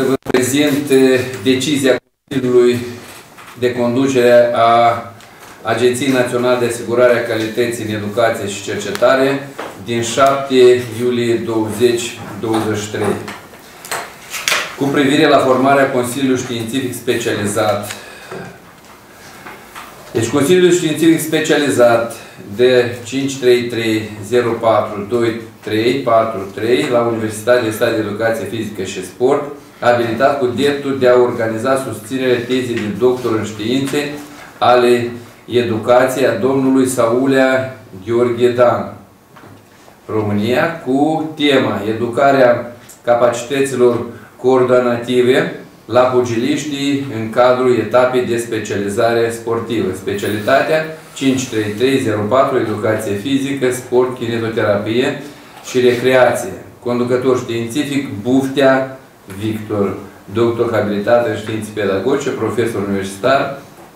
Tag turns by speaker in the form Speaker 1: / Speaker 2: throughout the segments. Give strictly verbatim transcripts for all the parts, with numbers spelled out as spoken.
Speaker 1: să vă prezint decizia Consiliului de Conducere a Agenției Naționale de Asigurare a Calității în Educație și Cercetare din șapte iulie două mii douăzeci și trei cu privire la formarea Consiliului Științific Specializat. Deci Consiliul Științific Specializat de cinci trei trei zero patru doi trei patru trei la Universitatea de Stat de Educație Fizică și Sport a abilitat cu dreptul de a organiza susținerea tezei de doctor în științe ale educației a domnului Saulea Gheorghe Dan, România, cu tema Educarea capacităților coordonative la pugiliștii în cadrul etapei de specializare sportivă. Specialitatea cinci trei trei zero patru, Educație Fizică, Sport, Kinetoterapie și Recreație. Conducător științific Buftea Victor, doctor habilitat în științe pedagogice, profesor universitar,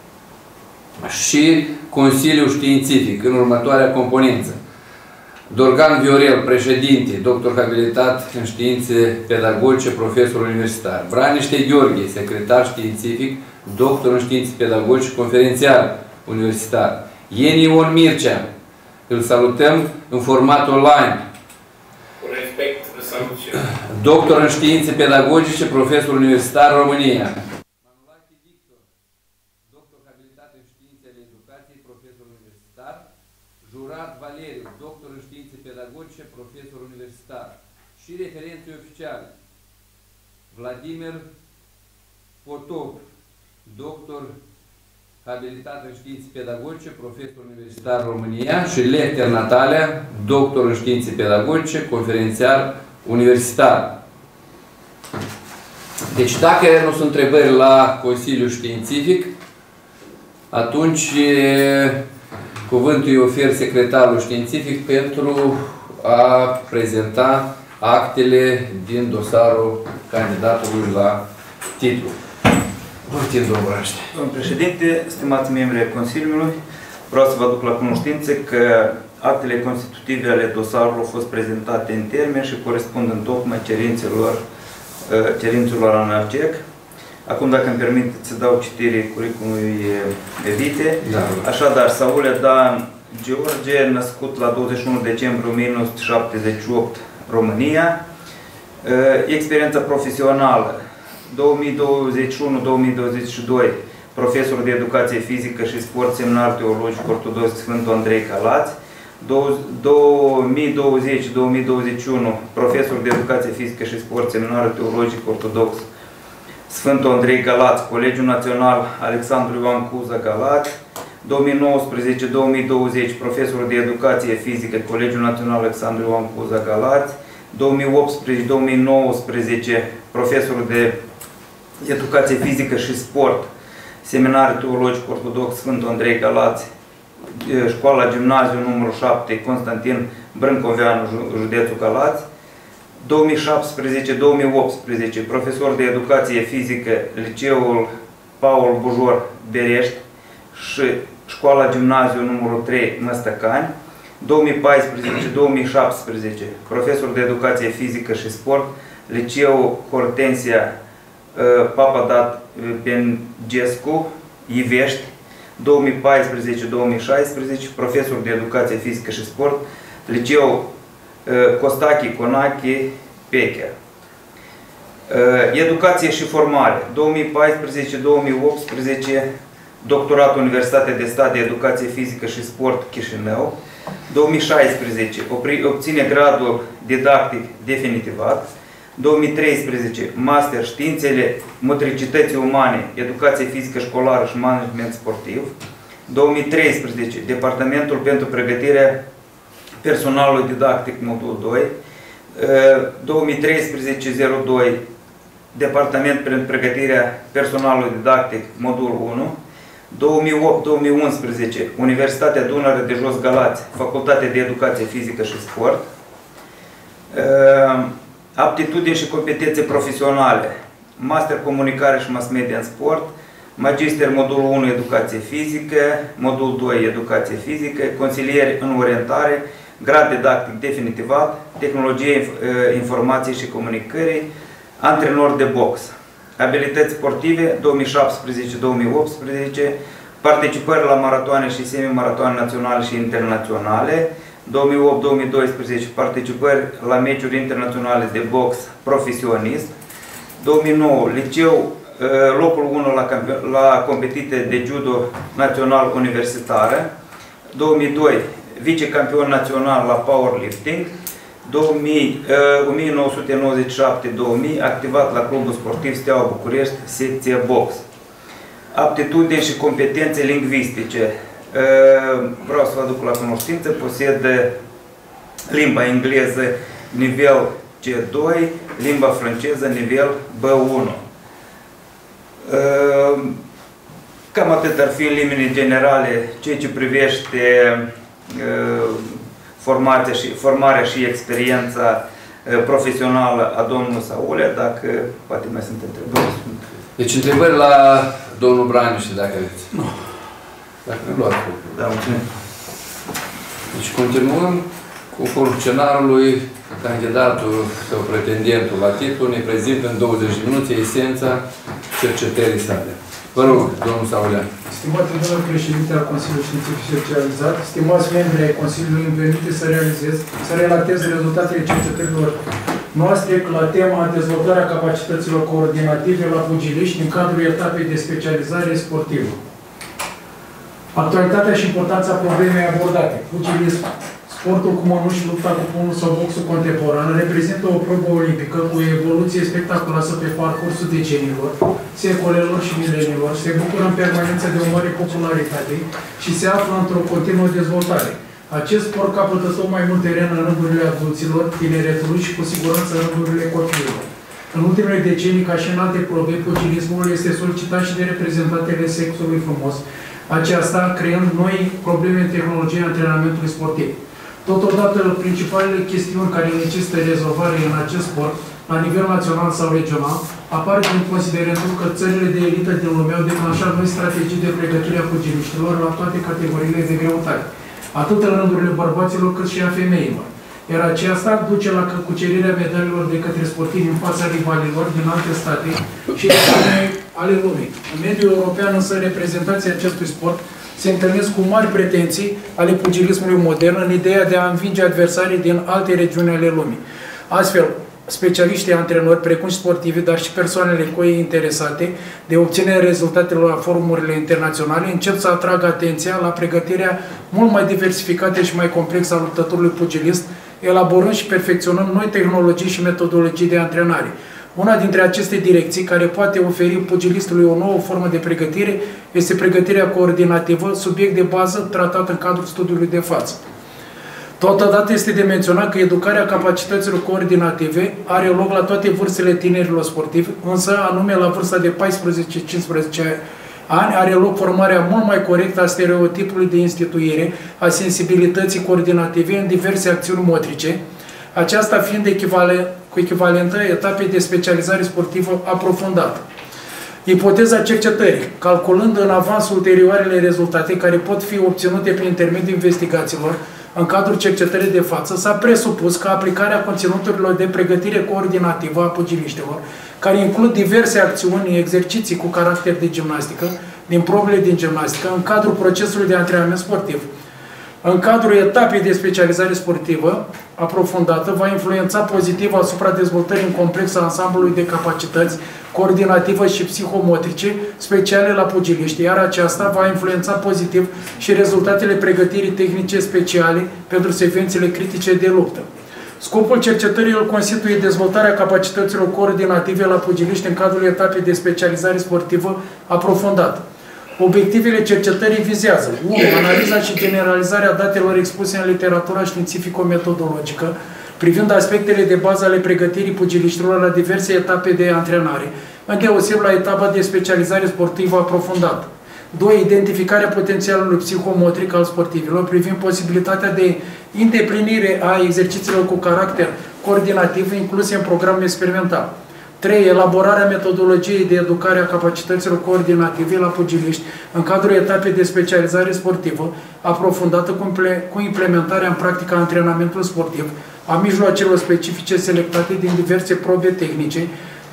Speaker 1: și Consiliul Științific în următoarea componență. Dorgan Viorel, președinte, doctor habilitat în științe pedagogice, profesor universitar. Braniște Gheorghe, secretar științific, doctor în științe pedagogice, conferențiar universitar. Ieni Ion Mircea, îl salutăm în format online.
Speaker 2: Cu respect, îl salut și eu.
Speaker 1: Doctor în științe pedagogice, profesor universitar, România. Manulache Victor, doctor habilitat în științe ale educației, profesor universitar. Jurat Valeriu, doctor în științe pedagogice, profesor universitar. Și referenții oficiali: Vladimir Potop, doctor habilitat în științe pedagogice, profesor universitar, România, și Lecter Natalia, doctor în științe pedagogice, conferențiar universitar. Deci, dacă nu sunt întrebări la Consiliul Științific, atunci cuvântul îi ofer secretarul științific pentru a prezenta actele din dosarul candidatului la titlu.
Speaker 3: Domnul președinte, stimați membri ai Consiliului, vreau să vă aduc la cunoștință că actele constitutive ale dosarului au fost prezentate în termen și corespund în tocmai cerințelor, cerințelor ANACEC. Acum, dacă îmi permiteți să dau citire curriculumului vitae. Da. Așadar, Saulea Dan Gheorghe, născut la douăzeci și unu decembrie o mie nouă sute șaptezeci și opt, România. Experiența profesională: două mii douăzeci și unu două mii douăzeci și doi, profesor de educație fizică și sport, seminar teologic ortodox Sfântul Andrei Galați. două mii douăzeci două mii douăzeci și unu, profesor de educație fizică și sport, seminar teologic ortodox Sfântul Andrei Galați, Colegiul Național Alexandru Ioan Cuza Galați. două mii nouăsprezece două mii douăzeci, profesor de educație fizică, Colegiul Național Alexandru Ioan Cuza Galați. două mii optsprezece două mii nouăsprezece, profesor de educație fizică și sport, seminar teologic ortodox Sfântul Andrei Galați, școala gimnaziu numărul șapte, Constantin Brâncoveanu, județul Galați. două mii șaptesprezece două mii optsprezece, profesor de educație fizică, liceul Paul Bujor, Berești și școala gimnaziu numărul trei, Măstăcani. două mii paisprezece două mii șaptesprezece, profesor de educație fizică și sport, liceul Hortensia Papadat Bengescu, Ivești. două mii paisprezece două mii șaisprezece, profesor de educație fizică și sport, liceul Costache Conache Pechea. Educație și formare: două mii paisprezece două mii optsprezece, doctorat Universitatea de Stat de Educație Fizică și Sport Chișinău. două mii șaisprezece obține gradul didactic definitivat. două mii treisprezece master științele motricității umane, educație fizică școlară și management sportiv. două mii treisprezece Departamentul pentru pregătirea personalului didactic modul doi. două mii treisprezece zero doi Departament pentru pregătirea personalului didactic modul unu. două mii opt două mii unsprezece Universitatea Dunăre de Jos Galați, Facultatea de Educație Fizică și Sport. Aptitudini și competențe profesionale: master comunicare și mass media în sport, magister modulul unu educație fizică, modul doi educație fizică, consilieri în orientare, grad didactic definitivat, tehnologie informației și comunicării, Antrenor de box. Abilități sportive două mii șaptesprezece două mii optsprezece, participări la maratoane și semi-maratoane naționale și internaționale, două mii opt două mii doisprezece participări la meciuri internaționale de box profesionist, două mii nouă liceu, locul unu la, la competiție de judo național universitară, două mii doi vicecampion național la powerlifting, o mie nouă sute nouăzeci și șapte două mii activat la Clubul Sportiv Steaua București, secție box. Aptitudini și competențe lingvistice. Vreau să vă aduc la cunoștință, posed limba engleză nivel C doi, limba franceză nivel B unu. Cam atât ar fi în limite generale ceea ce privește formația și, formarea și experiența profesională a domnului Saulea, dacă poate mai sunt întrebări.
Speaker 1: Deci întrebări la domnul Braniuș, dacă aveți. Nu. Dacă nu luați lucruri.
Speaker 3: Da, mulțumim.
Speaker 1: Deci continuăm cu funcționarului, candidatul sau pretendentul la titlu, ne prezintă în douăzeci de minute esența cercetării sale. Vă rog, domnul Saulea.
Speaker 4: Stimate domnul președinte al Consiliului Științific Specializat, stimați membri ai Consiliului, îmi permite să realizez, să relatez rezultatele cercetărilor noastre la tema dezvoltarea capacităților coordinative la pugiliști în cadrul etapei de specializare sportivă. Actualitatea și importanța problemei abordate. Pugilism, sportul cu mănuși, lupta cu pumnul sau boxul contemporan reprezintă o probă olimpică cu o evoluție spectaculoasă pe parcursul deceniilor, secolelor și milenilor, se bucură în permanență de o mare popularitate și se află într-o continuă dezvoltare. Acest sport capătă tot mai mult teren în rândurile adulților, tineretului și cu siguranță în rândurile copiilor. În ultimele decenii, ca și în alte probe, pugilismul este solicitat și de reprezentantele sexului frumos, aceasta creând noi probleme în tehnologia antrenamentului sportiv. Totodată, principalele chestiuni care necesită rezolvare în acest sport, la nivel național sau regional, apar din considerentul că țările de elită din lume au declanșat noi strategii de pregătire a pugiliștilor la toate categoriile de greutate, atât în rândurile bărbaților cât și a femeilor. Iar aceasta duce la cucerirea medaliilor de către sportivi în fața rivalilor din alte state și ale lumii. În mediul european, însă, reprezentanții acestui sport se întâlnesc cu mari pretenții ale pugilismului modern în ideea de a învinge adversarii din alte regiuni ale lumii. Astfel, specialiștii antrenori, precum și sportivi, dar și persoanele cu ei interesate de obținerea rezultatelor la forumurile internaționale, încep să atragă atenția la pregătirea mult mai diversificată și mai complexă a luptătorului pugilist, elaborând și perfecționând noi tehnologii și metodologii de antrenare. Una dintre aceste direcții, care poate oferi pugilistului o nouă formă de pregătire, este pregătirea coordinativă, subiect de bază tratat în cadrul studiului de față. Totodată este de menționat că educarea capacităților coordinative are loc la toate vârstele tinerilor sportivi, însă anume la vârsta de paisprezece cincisprezece ani are loc formarea mult mai corectă a stereotipului de instituire, a sensibilității coordinative în diverse acțiuni motrice, aceasta fiind echivalen, cu echivalentă etapei de specializare sportivă aprofundată. Ipoteza cercetării, calculând în avans ulterioarele rezultate care pot fi obținute prin intermediul investigațiilor, în cadrul cercetării de față, s-a presupus că aplicarea conținuturilor de pregătire coordinativă a pugiliștilor, care includ diverse acțiuni, exerciții cu caracter de gimnastică, din probele din gimnastică, în cadrul procesului de antrenament sportiv, în cadrul etapei de specializare sportivă aprofundată, va influența pozitiv asupra dezvoltării în complex a ansamblului de capacități coordinativă și psihomotrice speciale la pugiliști, iar aceasta va influența pozitiv și rezultatele pregătirii tehnice speciale pentru secvențele critice de luptă. Scopul cercetării îl constituie dezvoltarea capacităților coordinative la pugiliști în cadrul etapei de specializare sportivă aprofundată. Obiectivele cercetării vizează unu. Analiza și generalizarea datelor expuse în literatura științifico-metodologică privind aspectele de bază ale pregătirii pugiliștilor la diverse etape de antrenare, îndeoseb la etapa de specializare sportivă aprofundată. doi. Identificarea potențialului psihomotric al sportivilor privind posibilitatea de îndeplinire a exercițiilor cu caracter coordinativ incluse în programul experimental. trei. Elaborarea metodologiei de educare a capacităților coordinative la pugiliști în cadrul etapei de specializare sportivă, aprofundată cu implementarea în practică a antrenamentului sportiv, a mijloacelor specifice selectate din diverse probe tehnice,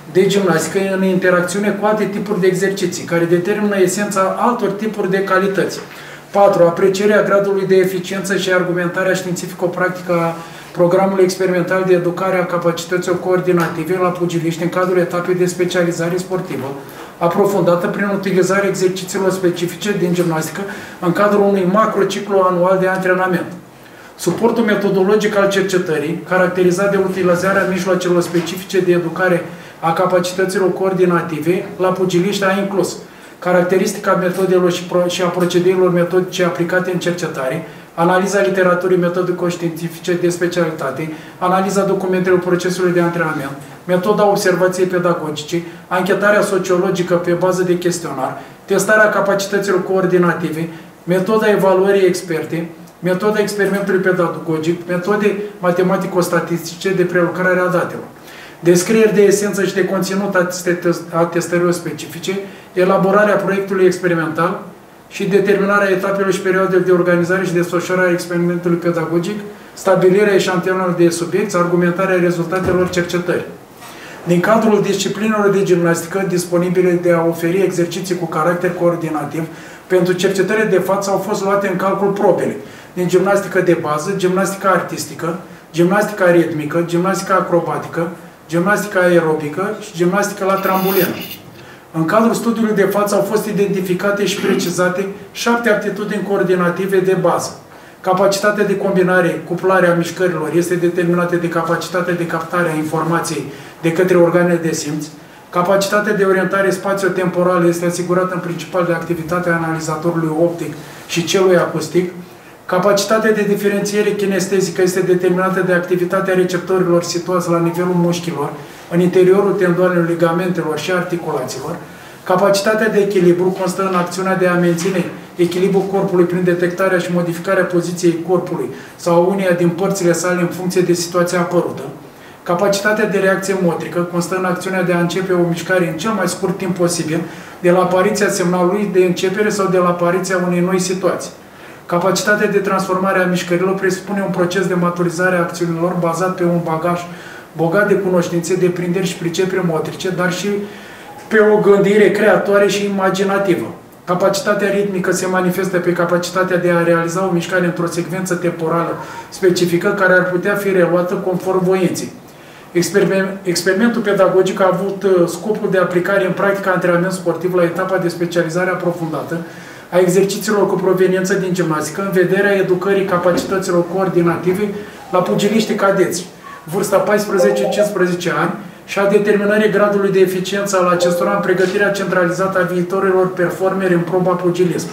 Speaker 4: de gimnastică în interacțiune cu alte tipuri de exerciții, care determină esența altor tipuri de calități. patru. Aprecierea gradului de eficiență și argumentarea științifico-practică a programului experimental de educare a capacităților coordinative la pugiliști în cadrul etapei de specializare sportivă, aprofundată prin utilizarea exercițiilor specifice din gimnastică în cadrul unui macrociclu anual de antrenament. Suportul metodologic al cercetării, caracterizat de utilizarea mijloacelor specifice de educare a capacităților coordinative la pugiliști, a inclus caracteristica metodelor și a procedeilor metodice aplicate în cercetare, analiza literaturii metodico-științifice de specialitate, analiza documentelor procesului de antrenament, metoda observației pedagogice, anchetarea sociologică pe bază de chestionar, testarea capacităților coordinative, metoda evaluării experte, metoda experimentului pedagogic, metode matematico-statistice de prelucrare a datelor, descrieri de esență și de conținut a testărilor specifice, elaborarea proiectului experimental și determinarea etapelor și perioadelor de organizare și desfășurare a experimentului pedagogic, stabilirea eșantionelor de subiecti, argumentarea rezultatelor cercetării. Din cadrul disciplinelor de gimnastică disponibile de a oferi exerciții cu caracter coordinativ, pentru cercetările de față au fost luate în calcul probele din gimnastică de bază, gimnastica artistică, gimnastica ritmică, gimnastica acrobatică, gimnastica aerobică și gimnastica la trambulină. În cadrul studiului de față au fost identificate și precizate șapte aptitudini coordinative de bază. Capacitatea de combinare, cuplare a mișcărilor este determinată de capacitatea de captare a informației de către organele de simț. Capacitatea de orientare spațio-temporală este asigurată în principal de activitatea analizatorului optic și celui acustic. Capacitatea de diferențiere kinestezică este determinată de activitatea receptorilor situați la nivelul mușchilor, în interiorul tendoanelor, ligamentelor și articulațiilor. Capacitatea de echilibru constă în acțiunea de a menține echilibrul corpului prin detectarea și modificarea poziției corpului sau uneia din părțile sale în funcție de situația apărută. Capacitatea de reacție motrică constă în acțiunea de a începe o mișcare în cel mai scurt timp posibil, de la apariția semnalului de începere sau de la apariția unei noi situații. Capacitatea de transformare a mișcărilor presupune un proces de maturizare a acțiunilor bazat pe un bagaj bogat de cunoștințe, deprinderi și priceperi motrice, dar și pe o gândire creatoare și imaginativă. Capacitatea ritmică se manifestă pe capacitatea de a realiza o mișcare într-o secvență temporală specifică care ar putea fi reluată conform voinței. Experimentul pedagogic a avut scopul de aplicare în practică a antrenament sportiv la etapa de specializare aprofundată a exercițiilor cu proveniență din gimnastică în vederea educării capacităților coordinative la pugiliștii cadeți, vârsta paisprezece cincisprezece ani, și a determinării gradului de eficiență al acestora în pregătirea centralizată a viitorilor performeri în proba pugilism.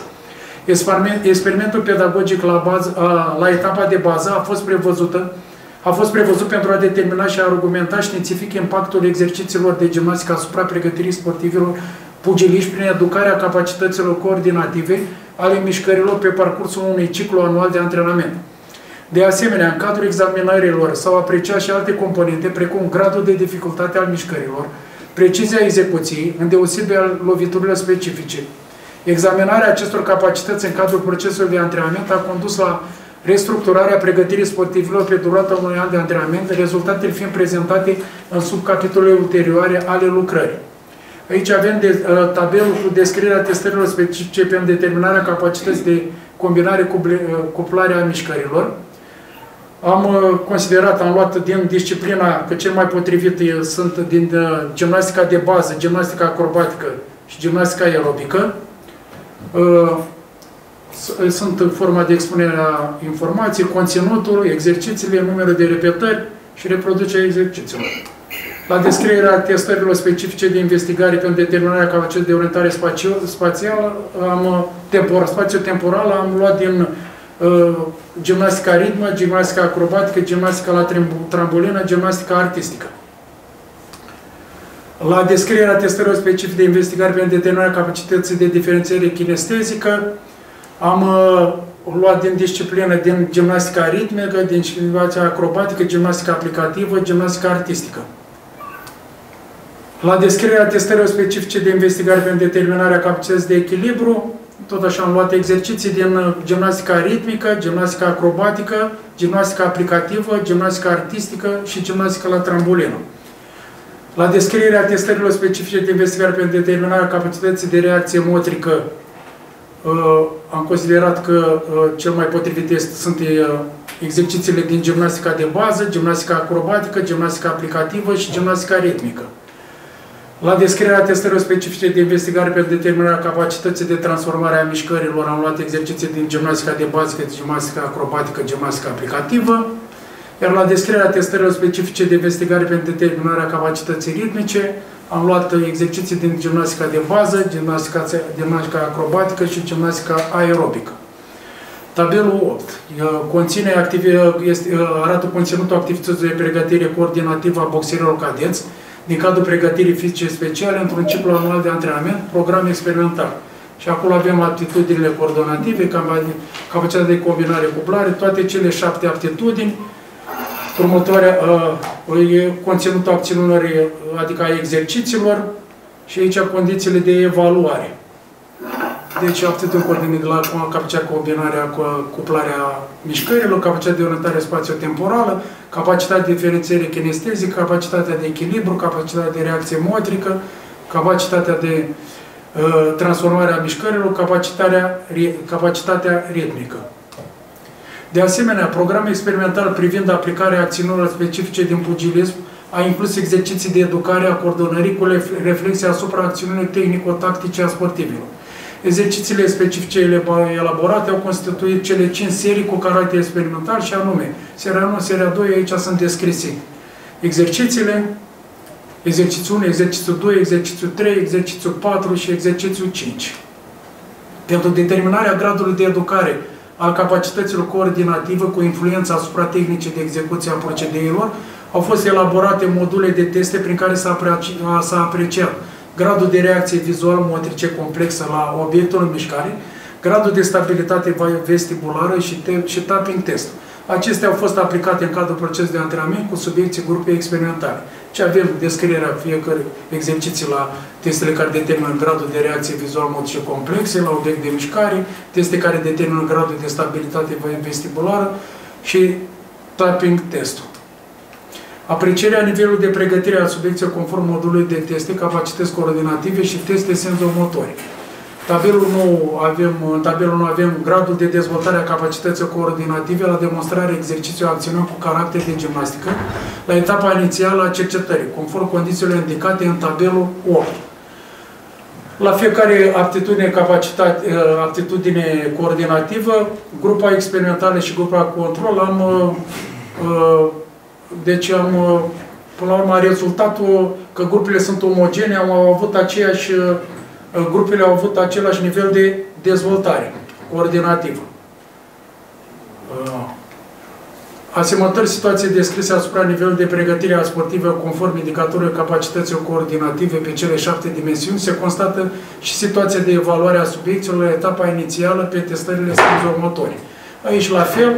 Speaker 4: Experimentul pedagogic la, bază, la etapa de bază a fost, prevăzută, a fost prevăzut pentru a determina și a argumenta științific impactul exercițiilor de gimnastică asupra pregătirii sportivilor pugiliști prin educarea capacităților coordinative ale mișcărilor pe parcursul unui ciclu anual de antrenament. De asemenea, în cadrul examinărilor s-au apreciat și alte componente, precum gradul de dificultate al mișcărilor, precizia execuției, îndeosebi al loviturilor specifice. Examinarea acestor capacități în cadrul procesului de antrenament a condus la restructurarea pregătirii sportivilor pe durata unui an de antrenament, rezultatele fiind prezentate în subcapitolele ulterioare ale lucrării. Aici avem de, uh, tabelul cu descrierea testărilor specifice pentru determinarea capacității de combinare cu uh, cuplare a mișcărilor. Am uh, considerat, am luat din disciplina că cel mai potrivit uh, sunt din uh, gimnastica de bază, gimnastica acrobatică și gimnastica aerobică. Uh, sunt în forma de expunere a informației, conținutul, exercițiile, numărul de repetări și reproducerea exercițiilor. La descrierea testărilor specifice de investigare pentru determinarea capacității de orientare spațială, am, tempor, spațio-temporală, am luat din uh, gimnastica ritmă, gimnastica acrobatică, gimnastica la trambulină, gimnastica artistică. La descrierea testărilor specifice de investigare pentru determinarea capacității de diferențiere kinestezică, am uh, luat din disciplină din gimnastica ritmică, din gimnastica acrobatică, gimnastica aplicativă, gimnastica artistică. La descrierea testărilor specifice de investigare pentru determinarea capacității de echilibru, tot așa am luat exerciții din gimnastica ritmică, gimnastica acrobatică, gimnastica aplicativă, gimnastica artistică și gimnastica la trambulină. La descrierea testărilor specifice de investigare pentru determinarea capacității de reacție motrică, am considerat că cel mai potrivit test sunt exercițiile din gimnastica de bază, gimnastica acrobatică, gimnastica aplicativă și gimnastica ritmică. La descrierea testărilor specifice de investigare pentru determinarea capacității de transformare a mișcărilor, am luat exerciții din gimnastica de bază, gimnastica acrobatică, gimnastica aplicativă. Iar la descrierea testărilor specifice de investigare pentru determinarea capacității ritmice, am luat exerciții din gimnastica de bază, gimnastica, gimnastica acrobatică și gimnastica aerobică. Tabelul opt conține active, este, arată conținutul activității de pregătire coordinativă a boxerilor cadeți din cadrul pregătirii fizice speciale într-un ciclu anual de antrenament, program experimental. Și acolo avem aptitudinile coordonative, capacitatea de combinare cuplare, toate cele șapte aptitudini. Următoarea uh, e conținutul acțiunilor, adică a exercițiilor și aici condițiile de evaluare. Deci aptitudini coordonate la capacitatea de combinare, cuplarea mișcărilor, capacitatea de orientare spațio-temporală, capacitatea de diferențiere kinestezică, capacitatea de echilibru, capacitatea de reacție motrică, capacitatea de uh, transformare a mișcărilor, capacitatea, capacitatea ritmică. De asemenea, programul experimental privind aplicarea acțiunilor specifice din pugilism a inclus exerciții de educare a coordonării cu reflexie asupra acțiunilor tehnico-tactice a sportivilor. Exercițiile specifice elaborate au constituit cele cinci serii cu caracter experimental și anume seria unu, seria doi, aici sunt descrise exercițiile, exercițiul unu, exercițiul doi, exercițiul trei, exercițiul patru și exercițiul cinci. Pentru determinarea gradului de educare al capacităților coordinative cu influență asupra tehnicii de execuție a procedeilor, au fost elaborate module de teste prin care s-a apreciat gradul de reacție vizual-motrice complexă la obiectul în mișcare, gradul de stabilitate vestibulară și, și tapping test. Acestea au fost aplicate în cadrul procesului de antrenament cu subiecții grupei experimentale. Și avem descrierea fiecare exerciții la testele care determină gradul de reacție vizual-motrice complexe la obiect de mișcare, teste care determină gradul de stabilitate vestibulară și tapping testul. Aprecierea nivelului de pregătire a subiecției conform modului de teste, capacități coordinative și teste senzomotori. Tabelul nou avem, în tabelul nou avem gradul de dezvoltare a capacității coordinative la demonstrarea exercițiului acțiunilor cu caracter de gimnastică la etapa inițială a cercetării, conform condițiilor indicate în tabelul opt. La fiecare aptitudine, capacitate, aptitudine coordinativă, grupa experimentală și grupa control am deci am, până la urmă, rezultatul că grupele sunt omogene, am avut aceeași, grupele au avut același nivel de dezvoltare coordinativă. Asemănători situații descrise asupra nivelului de pregătire a sportivă conform indicatorilor capacităților coordinative pe cele șapte dimensiuni, se constată și situația de evaluare a subiecților la etapa inițială pe testările senzomotorii. Aici, la fel,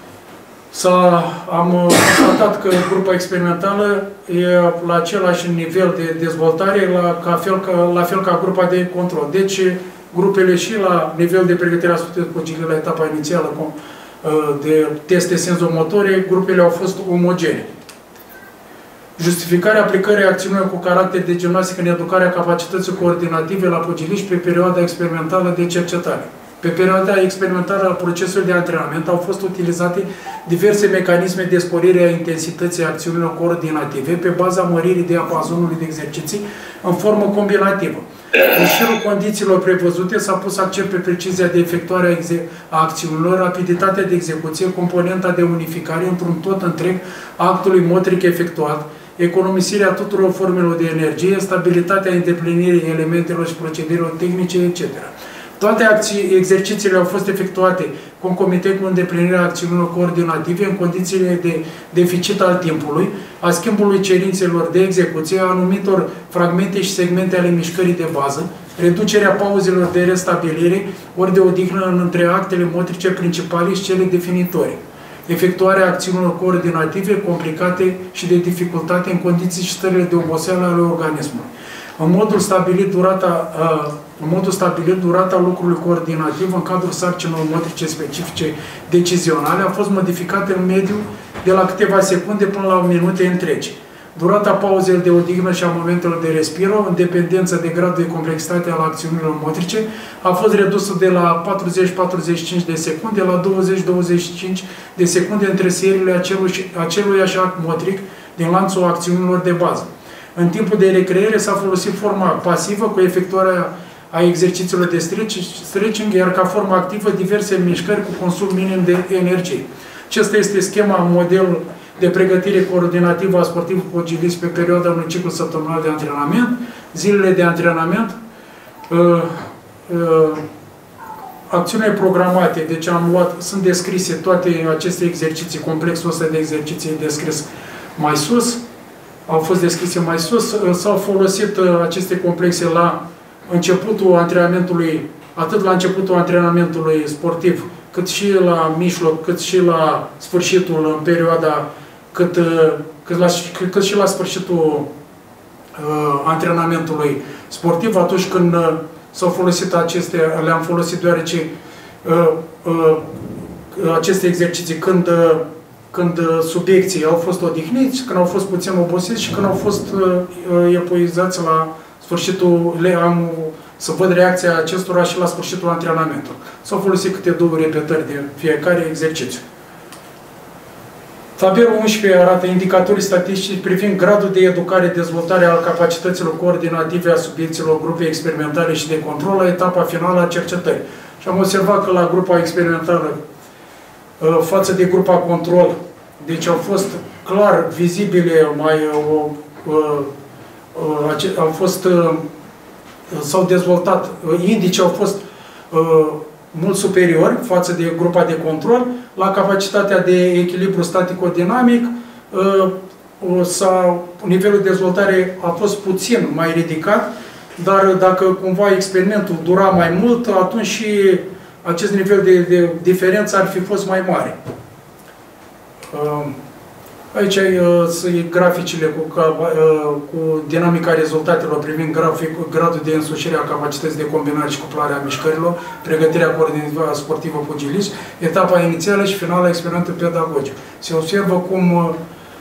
Speaker 4: am constatat că grupa experimentală e la același nivel de dezvoltare, la, ca fel, ca, la fel ca grupa de control. Deci, grupele și la nivel de pregătire a studiului la etapa inițială de teste senzomotorii, grupele au fost omogene. Justificarea aplicării acțiunilor cu caracter de gimnastică în educarea capacității coordinative la pugiliști pe perioada experimentală de cercetare. Pe perioada experimentală a procesului de antrenament au fost utilizate diverse mecanisme de sporire a intensității acțiunilor coordinative pe baza măririi diapazonului de exerciții în formă combinativă. În șirul condițiilor prevăzute s-a pus accent pe precizia de efectuare a acțiunilor, rapiditatea de execuție, componenta de unificare într-un tot întreg a actului motric efectuat, economisirea tuturor formelor de energie, stabilitatea îndeplinirii elementelor și procedurilor tehnice, et cetera. Toate exercițiile au fost efectuate concomitent cu îndeplinirea acțiunilor coordinative în condițiile de deficit al timpului, a schimbului cerințelor de execuție, a anumitor fragmente și segmente ale mișcării de bază, reducerea pauzelor de restabilire ori de odihnă între actele motrice principale și cele definitorii, efectuarea acțiunilor coordinative complicate și de dificultate în condiții și stările de oboseală ale organismului. În modul stabilit durata, în modul stabilit, durata lucrului coordinativ în cadrul sarcinilor motrice specifice decizionale a fost modificată în mediu de la câteva secunde până la minute întregi. durata pauzelor de odihnă și a momentelor de respiro, în dependență de gradul de complexitate al acțiunilor motrice, a fost redusă de la patruzeci la patruzeci și cinci de secunde la douăzeci la douăzeci și cinci de secunde între seriile acelui, aceluiași act motric din lanțul acțiunilor de bază. În timpul de recreere s-a folosit forma pasivă cu efectuarea a exercițiilor de stretching, iar ca formă activă diverse mișcări cu consum minim de energie. Acesta este schema, modelul de pregătire coordinativă a sportivului pugilist pe perioada unui ciclu săptămânal de antrenament, zilele de antrenament, uh, uh, acțiunile programate, deci am luat, sunt descrise toate aceste exerciții, complexul ăsta de exerciții e descris mai sus, au fost descrise mai sus, s-au folosit aceste complexe la începutul antrenamentului, atât la începutul antrenamentului sportiv, cât și la mijloc, cât și la sfârșitul, în perioada, cât, cât, la, cât și la sfârșitul uh, antrenamentului sportiv, atunci când uh, s-au folosit aceste, le-am folosit deoarece uh, uh, aceste exerciții, când uh, când subiecții au fost odihniți, când au fost puțin obosiți și când au fost uh, epuizați la sfârșitul, le am să văd reacția acestora și la sfârșitul antrenamentului. S-au folosit câte două repetări de fiecare exercițiu. Tabelul unsprezece arată indicatorii statistici privind gradul de educare, dezvoltare al capacităților coordinative a subiecților grupei experimentale și de control la etapa finală a cercetării. Și am observat că la grupa experimentală față de grupa control, deci au fost clar vizibile, mai au fost, s-au dezvoltat, indicii au fost mult superiori față de grupa de control, la capacitatea de echilibru statico-dinamic, nivelul de dezvoltare a fost puțin mai ridicat, dar dacă cumva experimentul dura mai mult, atunci și acest nivel de, de diferență ar fi fost mai mare. Aici sunt graficile cu, cu dinamica rezultatelor privind grafic, gradul de însușire a capacității de combinare și cuplare a mișcărilor, pregătirea coordinativă sportivă pugilist, etapa inițială și finală a experimentului pedagogic. Se observă cum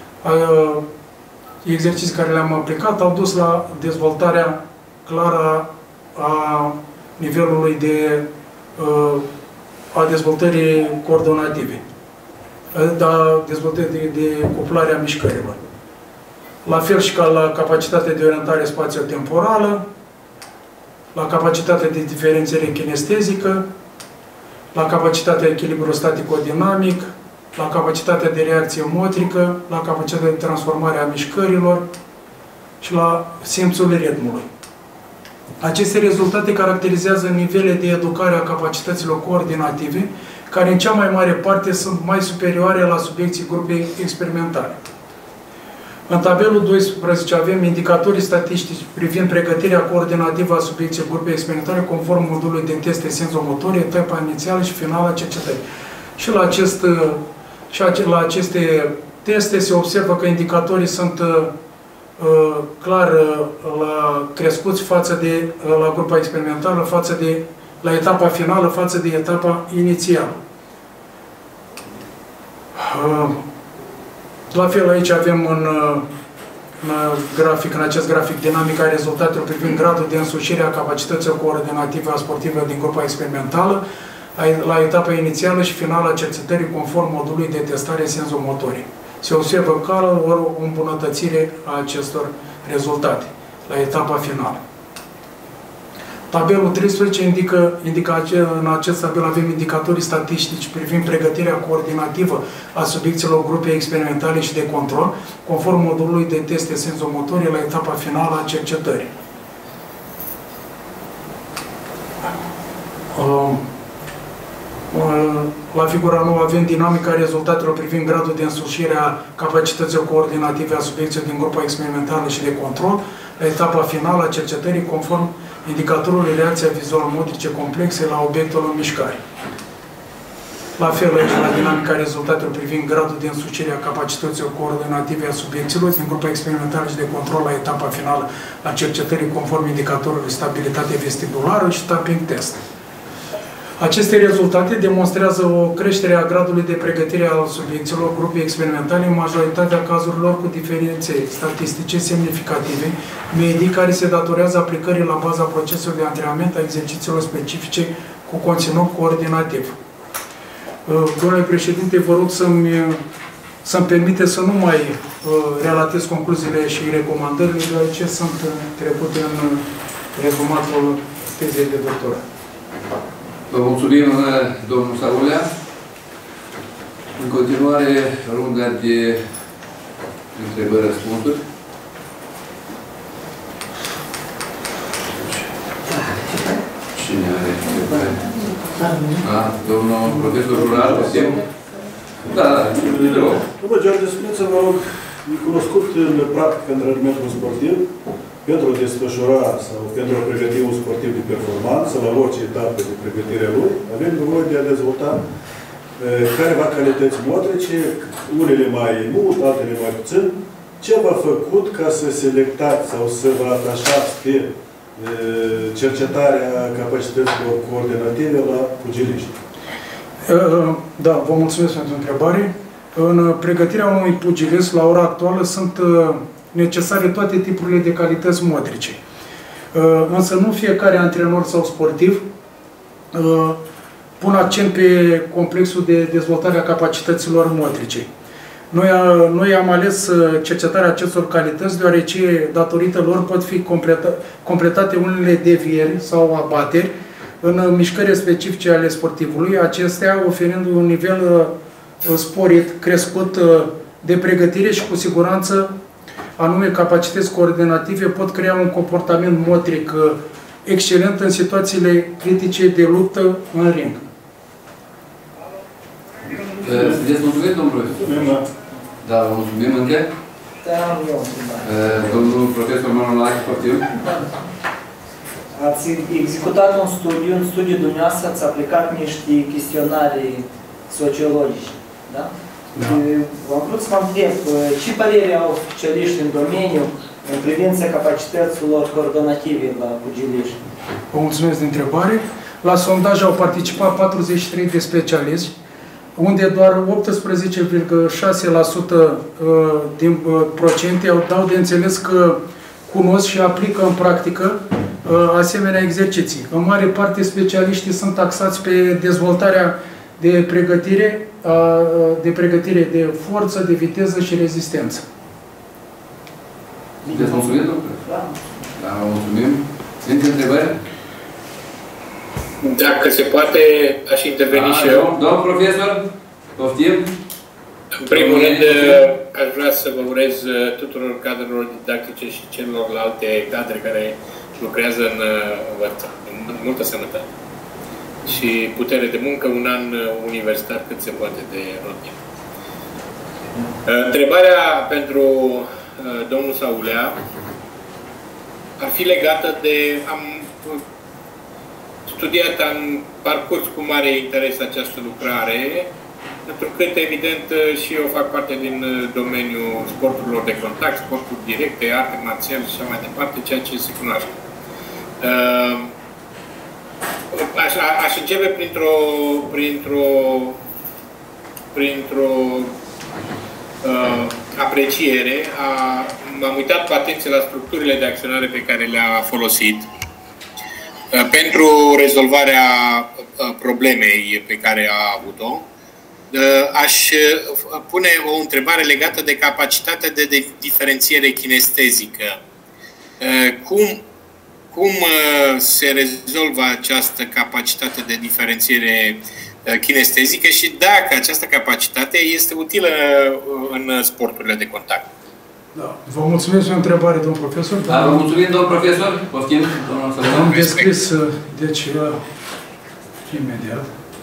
Speaker 4: exerciții care le-am aplicat au dus la dezvoltarea clară a nivelului de a dezvoltării coordonative, a dezvoltării de, de cuplare a mișcărilor. La fel și ca la capacitatea de orientare spațio-temporală, la capacitatea de diferențiere kinestezică, la capacitatea de echilibru statico-dinamic, la capacitatea de reacție motrică, la capacitatea de transformare a mișcărilor și la simțul ritmului. Aceste rezultate caracterizează nivele de educare a capacităților coordinative, care în cea mai mare parte sunt mai superioare la subiecții grupei experimentale. În tabelul doisprezece avem indicatorii statistici privind pregătirea coordinativă a subiecțiilor grupei experimentale conform modulului de teste senzomotorie, etapa inițială și finală a cercetării. Și la, acest, și la aceste teste se observă că indicatorii sunt Uh, clar uh, la crescuți față de, uh, la grupa experimentală, față de, la etapa finală, față de etapa inițială. Uh, la fel aici avem în, uh, în, grafic, în acest grafic dinamica rezultatelor privind gradul de însușire a capacităților coordinative a sportivelor din grupa experimentală, la etapa inițială și finală a cercetării conform modului de testare senzomotorie. Se observă clară o îmbunătățire a acestor rezultate la etapa finală. Tabelul treisprezece indică, indică în acest tabel avem indicatorii statistici privind pregătirea coordinativă a subiecților grupei experimentale și de control, conform modulului de teste senzomotorie la etapa finală a cercetării. Um, La figura nouă avem dinamica rezultatelor privind gradul de însușire a capacităților coordinative a subiecților din grupa experimentală și de control, la etapa finală a cercetării conform indicatorului reacția vizual-motrice complexe la obiectul în mișcare. La fel aici, la dinamica rezultatelor privind gradul de însușire a capacităților coordinative a subiecților din grupa experimentală și de control la etapa finală a cercetării conform indicatorului stabilitate vestibulară și tapping test. Aceste rezultate demonstrează o creștere a gradului de pregătire al subiecților grupii experimentale în majoritatea cazurilor cu diferențe statistice semnificative, medii care se datorează aplicării la baza procesului de antrenament a exercițiilor specifice cu conținut coordinativ. Domnule președinte, vă rog să-mi să-mi permite să nu mai relatez concluziile și recomandările, deoarece sunt trecute în rezumatul tezei de doctorat.
Speaker 1: Vă mulțumim, domnul Saulea. În continuare, runda de întrebări-răspunsuri. Cine are întrebări? Da, domnul profesor rural, putem? Da, da, te rog.
Speaker 5: Domnul George, spuneți-vă, mă rog, e cunoscut în practică antrenamentul sportiv pentru a desfășura sau pentru a pregăti un sportiv de performanță la orice etapă de pregătire a lui, avem nevoie de a dezvolta e, careva calități motrice, unele mai mult, altele mai puțin. Ce v-a făcut ca să selectați sau să vă atașați pe e, cercetarea capacităților coordinative la pugiliști?
Speaker 4: Da, vă mulțumesc pentru întrebare. În pregătirea unui pugilist, la ora actuală, sunt necesare toate tipurile de calități motrice. Însă nu fiecare antrenor sau sportiv pun accent pe complexul de dezvoltare a capacităților motrice. Noi, noi am ales cercetarea acestor calități deoarece, datorită lor, pot fi completa, completate unele devieri sau abateri în mișcări specifice ale sportivului, acestea oferind un nivel sporit, crescut de pregătire și cu siguranță anume capacități coordinative pot crea un comportament motric excelent în situațiile critice de luptă în ring.
Speaker 1: Sunteți mulțumit, domnul profesor? Da, vă mulțumim încă.
Speaker 6: Da, am eu întrebare.
Speaker 1: Domnul profesor Manolache, poftim.
Speaker 6: Ați executat un studiu, în studiul dumneavoastră ați aplicat niște chestionare sociologice, da? Da. Am vrut să mă întreb, ce părere au specialiști în domeniu în privința capacităților coordinative la pugiliști?
Speaker 4: Vă mulțumesc de întrebare. La sondaj au participat patruzeci și trei de specialiști, unde doar optsprezece virgulă șase la sută din procente dau de înțeles că cunosc și aplică în practică asemenea exerciții. În mare parte, specialiștii sunt taxați pe dezvoltarea de pregătire, de pregătire de forță, de viteză și rezistență.
Speaker 1: Sunteți mulțumit, doctor?
Speaker 6: Da.
Speaker 1: Da, vă mulțumim. Sunt întrebări?
Speaker 2: Dacă se poate, aș interveni și eu.
Speaker 1: Domnul profesor, poftim.
Speaker 2: În primul rând, aș vrea să vă urez tuturor cadrelor didactice și celorlalte cadre care lucrează în învățământ, multă sănătate și putere de muncă, un an universitar cât se poate de rodnic. Întrebarea pentru domnul Saulea ar fi legată de... Am studiat, am parcurs cu mare interes această lucrare, pentru că, evident, și eu fac parte din domeniul sporturilor de contact, sporturi directe, arte marțiale și așa mai departe, ceea ce se cunoaște. Aș, aș începe printr-o printr-o printr-o uh, apreciere. M-am uitat cu atenție la structurile de acționare pe care le-a folosit uh, pentru rezolvarea uh, problemei pe care a avut-o. Uh, aș uh, pune o întrebare legată de capacitatea de, de diferențiere kinestezică. Uh, cum Cum se rezolvă această capacitate de diferențiere kinestezică și dacă această capacitate este utilă în sporturile de contact?
Speaker 4: Da. Vă mulțumesc pentru întrebare, domnul profesor.
Speaker 1: Da, vă mulțumim, domnul profesor. Poftim, domnul Sălău.
Speaker 4: Am descris, deci, imediat.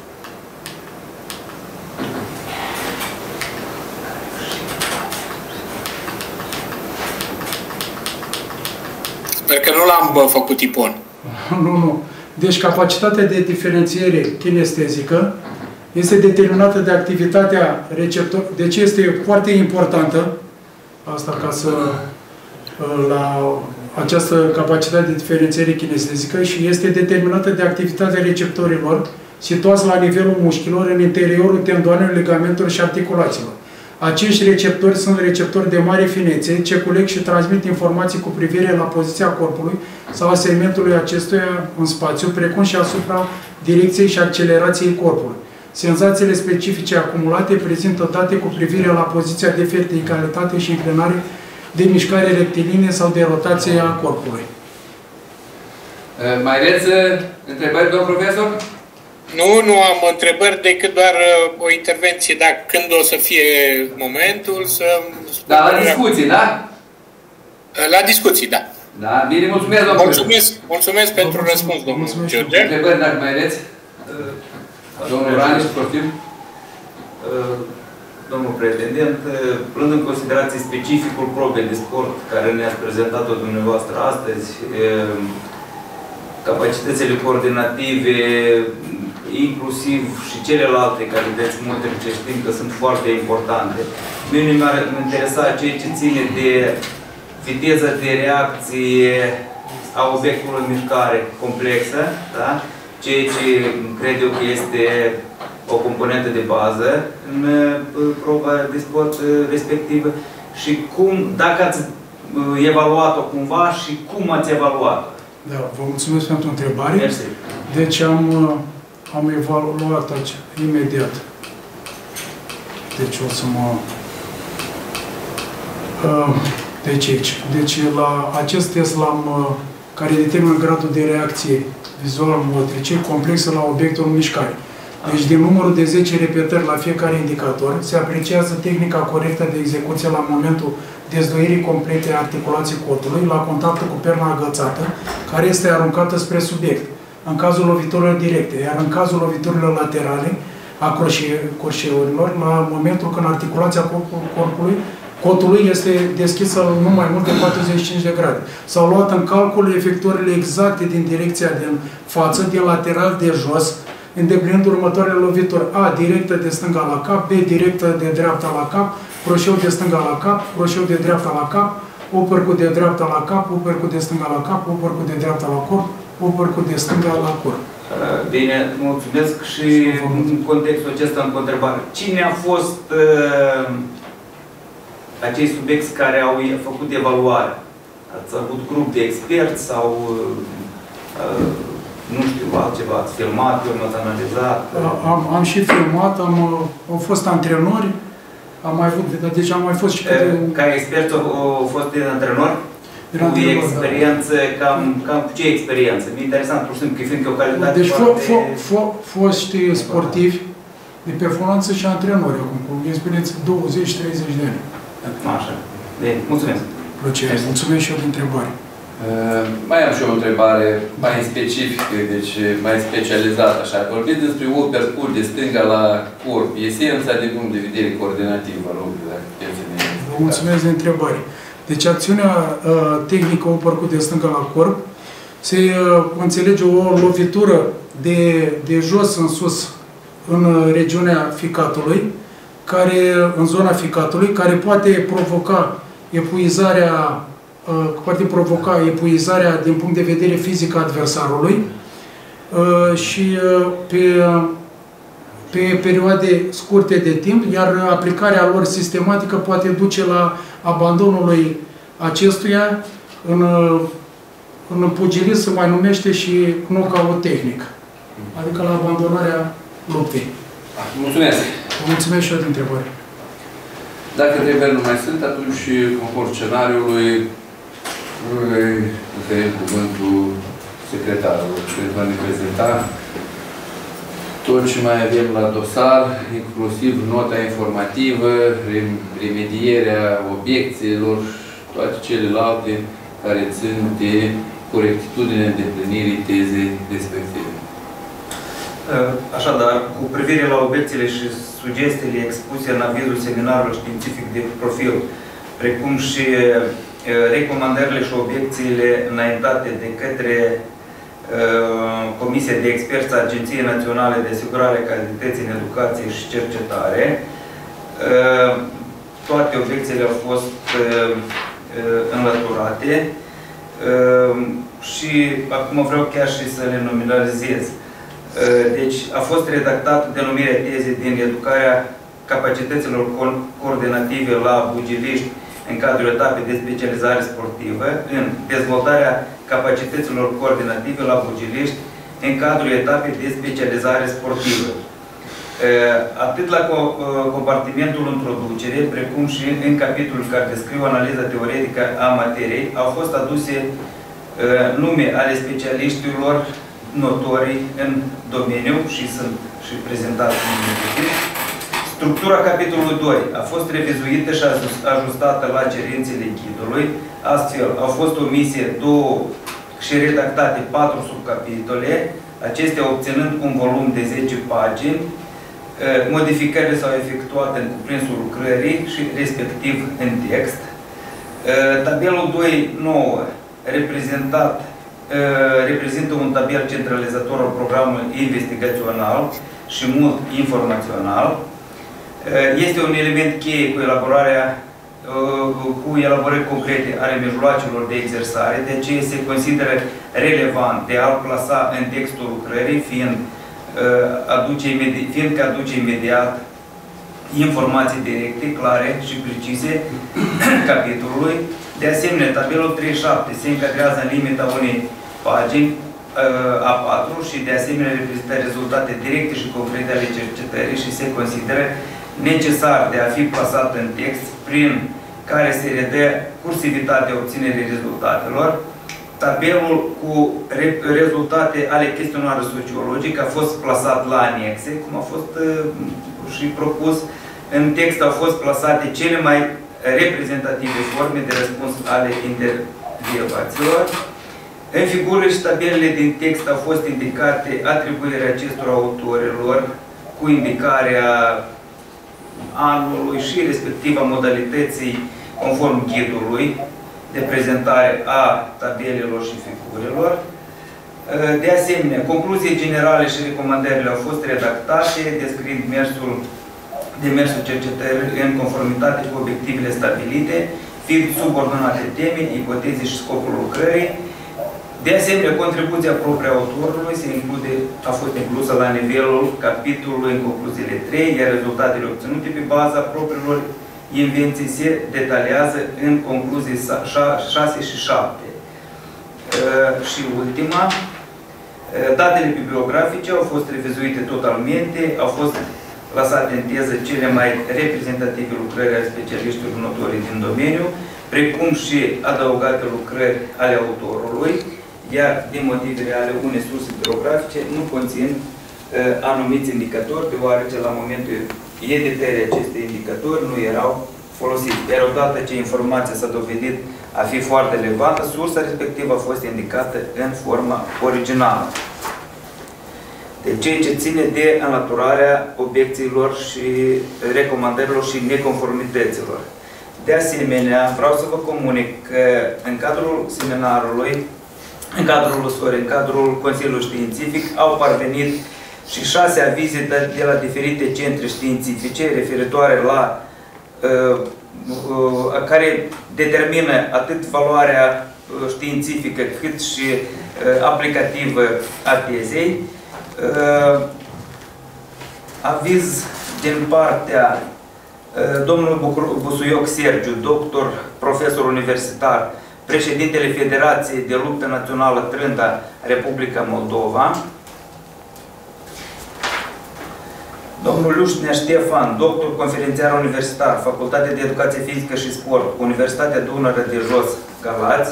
Speaker 2: Sper că nu l-am făcut tipon.
Speaker 4: Nu, nu. Deci capacitatea de diferențiere kinestezică este determinată de activitatea receptorului. Deci este foarte importantă asta ca să la această capacitate de diferențiere kinestezică și este determinată de activitatea receptorilor situați la nivelul mușchilor, în interiorul tendoanelor, ligamentelor și articulațiilor. Acești receptori sunt receptori de mare finețe, ce culeg și transmit informații cu privire la poziția corpului sau a segmentului acestuia în spațiu, precum și asupra direcției și accelerației corpului. Senzațiile specifice acumulate prezintă date cu privire la poziția de verticalitate și inclinare, de mișcare rectilinee sau de rotație a corpului.
Speaker 1: Mai aveți întrebări, domn profesor?
Speaker 2: Nu, nu am întrebări, decât doar o intervenție, dacă când o să fie momentul să...
Speaker 1: Da, la discuții, da?
Speaker 2: La discuții, da.
Speaker 1: Da, bine, mulțumesc, domnul
Speaker 2: Mulțumesc, mulțumesc pentru răspuns, domnul George.
Speaker 1: Întrebări, dacă mai aveți? Domnul Rani, sportiv?
Speaker 3: Domnul pretendent, luând în considerație specificul probei de sport care ne-ați prezentat-o dumneavoastră astăzi, capacitățile coordinative, inclusiv și celelalte calități motorice, știm că sunt foarte importante. Mie mi-ar interesa ceea ce ține de viteza de reacție a obiectului în mișcare complexă, da? Ceea ce cred eu că este o componentă de bază în proba de sport respectivă și cum, dacă ați evaluat-o cumva și cum ați evaluat-o.
Speaker 4: Da, vă mulțumesc pentru întrebare.
Speaker 3: Mersi.
Speaker 4: Deci am, am evaluat imediat. Deci o să mă... Deci aici. Deci la acest test l-am, care determină gradul de reacție vizual-motrice complexă la obiectul în mișcare. Deci din numărul de zece repetări la fiecare indicator se apreciază tehnica corectă de execuție la momentul dezdoirii complete a articulației cotului la contactul cu perna agățată, care este aruncată spre subiect, în cazul loviturilor directe, iar în cazul loviturilor laterale a croșeurilor, la momentul când articulația corpului, cotului este deschisă nu mai mult de patruzeci și cinci de grade. S-au luat în calcul efectuările exacte din direcția din față, din lateral de jos, îndeplinind următoarele lovituri. A, directă de stânga la cap, B, directă de dreapta la cap, croșeu de stânga la cap, croșeu de dreapta la cap, uppercut de dreapta la cap, uppercut de stânga la cap, uppercut de dreapta la corp, uppercut de stânga la corp.
Speaker 3: Bine, mulțumesc și în contextul acesta am o întrebare. Cine a fost uh, acei subiecti care au făcut evaluare? Ați avut grup de experți sau uh, nu știu, altceva, ați filmat, ați analizat?
Speaker 4: Am, am și filmat, am, au fost antrenori, am mai avut, deci am mai fost și câte...
Speaker 3: Ca expert au fost antrenori? Cu experiență, da. cam, cam cu ce experiență? Mi-e interesant, pur și simplu, că fiindcă o calitate
Speaker 4: deci
Speaker 3: foarte...
Speaker 4: Deci foști sportivi de performanță și antrenori acum, cu experiență douăzeci treizeci de ani.
Speaker 3: Așa. Bine, mulțumesc.
Speaker 4: Plăcere. Mulțumesc și eu de întrebare.
Speaker 1: Uh, mai am și o întrebare mai specifică, deci mai specializată, așa. Vorbiți despre uppercut de stânga la corp. Esența din punct de vedere coordinativ, vă rog, dacă puteți să ne...
Speaker 4: Vă mulțumesc de întrebare. Deci acțiunea uh, tehnică uppercut de stânga la corp se uh, înțelege o lovitură de, de jos în sus în uh, regiunea ficatului, care, în zona ficatului, care poate provoca epuizarea poate provoca epuizarea din punct de vedere fizic a adversarului și pe, pe perioade scurte de timp, iar aplicarea lor sistematică poate duce la abandonului acestuia în, în pugilism se mai numește și knockout tehnic, adică la abandonarea luptei.
Speaker 1: Mulțumesc!
Speaker 4: Vă mulțumesc și eu de întrebare.
Speaker 1: Dacă întrebări nu mai sunt, atunci, conform scenariului, îi cuvântul secretarului, care va ne prezenta tot ce mai avem la dosar, inclusiv nota informativă, remedierea obiecțiilor, toate celelalte care țin de corectitudinea îndeplinirii tezei respective.
Speaker 3: Așadar, cu privire la obiecțiile și sugestiile expuse în avizul seminarului științific de profil, precum și recomandările și obiecțiile înaintate de către uh, Comisia de Experți a Agenției Naționale de Asigurare a Calității în Educație și Cercetare, uh, toate obiecțiile au fost uh, uh, înlăturate uh, și acum vreau chiar și să le nominalizez. Deci a fost redactată denumirea tezei din educarea capacităților coordinative la pugiliști în cadrul etapei de specializare sportivă, în dezvoltarea capacităților coordinative la pugiliști în cadrul etapei de specializare sportivă. Atât la compartimentul introducere, precum și în capitolul care descriu analiza teoretică a materiei, au fost aduse nume ale specialiștilor notori în domeniu și sunt și prezentate în motiv. Structura capitolului doi a fost revizuită și ajustată la cerințele ghidului. Astfel, au fost omise două și redactate patru subcapitole, acestea obținând un volum de zece pagini. Modificările s-au efectuat în cuprinsul lucrării și respectiv în text. Tabelul doi punct nouă reprezentat reprezintă un tabel centralizator al programului investigațional și mult informațional. Este un element cheie cu elaborarea cu elaborări concrete ale mijloacelor de exersare, de aceea se consideră relevant de a-l plasa în textul lucrării, fiind, aduce, fiind că aduce imediat informații directe, clare și precise capitolului. De asemenea, tabelul treizeci și șapte se încadrează în limita unei pagini A patru și de asemenea reprezintă rezultate directe și concrete ale cercetării și se consideră necesar de a fi plasat în text, prin care se redă cursivitatea obținerii rezultatelor. Tabelul cu re rezultate ale chestionarului sociologic a fost plasat la anexe, cum a fost uh, și propus. În text au fost plasate cele mai reprezentative forme de răspuns ale intervievaților. În figurile și tabelele din text au fost indicate atribuirea acestor autorilor cu indicarea anului și respectiva modalității conform ghidului de prezentare a tabelelor și figurilor. De asemenea, concluzii generale și recomandările au fost redactate, descriind mersul, demersul cercetării în conformitate cu obiectivele stabilite, fiind subordonate temei, ipoteze și scopul lucrării. De asemenea, contribuția proprie a autorului se include, a fost inclusă la nivelul capitolului în concluziile trei, iar rezultatele obținute pe baza propriilor invenții se detaliază în concluzii șase și șapte. Și ultima, datele bibliografice au fost revizuite totalmente, au fost lăsate în teză cele mai reprezentative lucrări ale specialiștilor notori din domeniu, precum și adăugate lucrări ale autorului, iar din motivele ale unei surse bibliografice nu conțin uh, anumiți indicatori, deoarece la momentul editării acestei indicatori nu erau folosiți. Iar odată ce informația s-a dovedit a fi foarte relevantă, sursa respectivă a fost indicată în forma originală. Deci ceea ce ține de înlăturarea obiecțiilor și recomandărilor și neconformităților. De asemenea, vreau să vă comunic că în cadrul seminarului, în cadrul sorry, în cadrul Consiliului Științific, au parvenit și șase avize de, de la diferite centre științifice referitoare la uh, uh, care determină atât valoarea uh, științifică cât și uh, aplicativă a tezei. Uh, aviz din partea uh, domnului Busuioc Sergiu, doctor, profesor universitar, președintele Federației de Luptă Națională Trânta, Republica Moldova. Domnul Lușnea Ștefan, doctor conferențiar universitar, Facultatea de Educație Fizică și Sport, Universitatea Dunăre de Jos, Galați.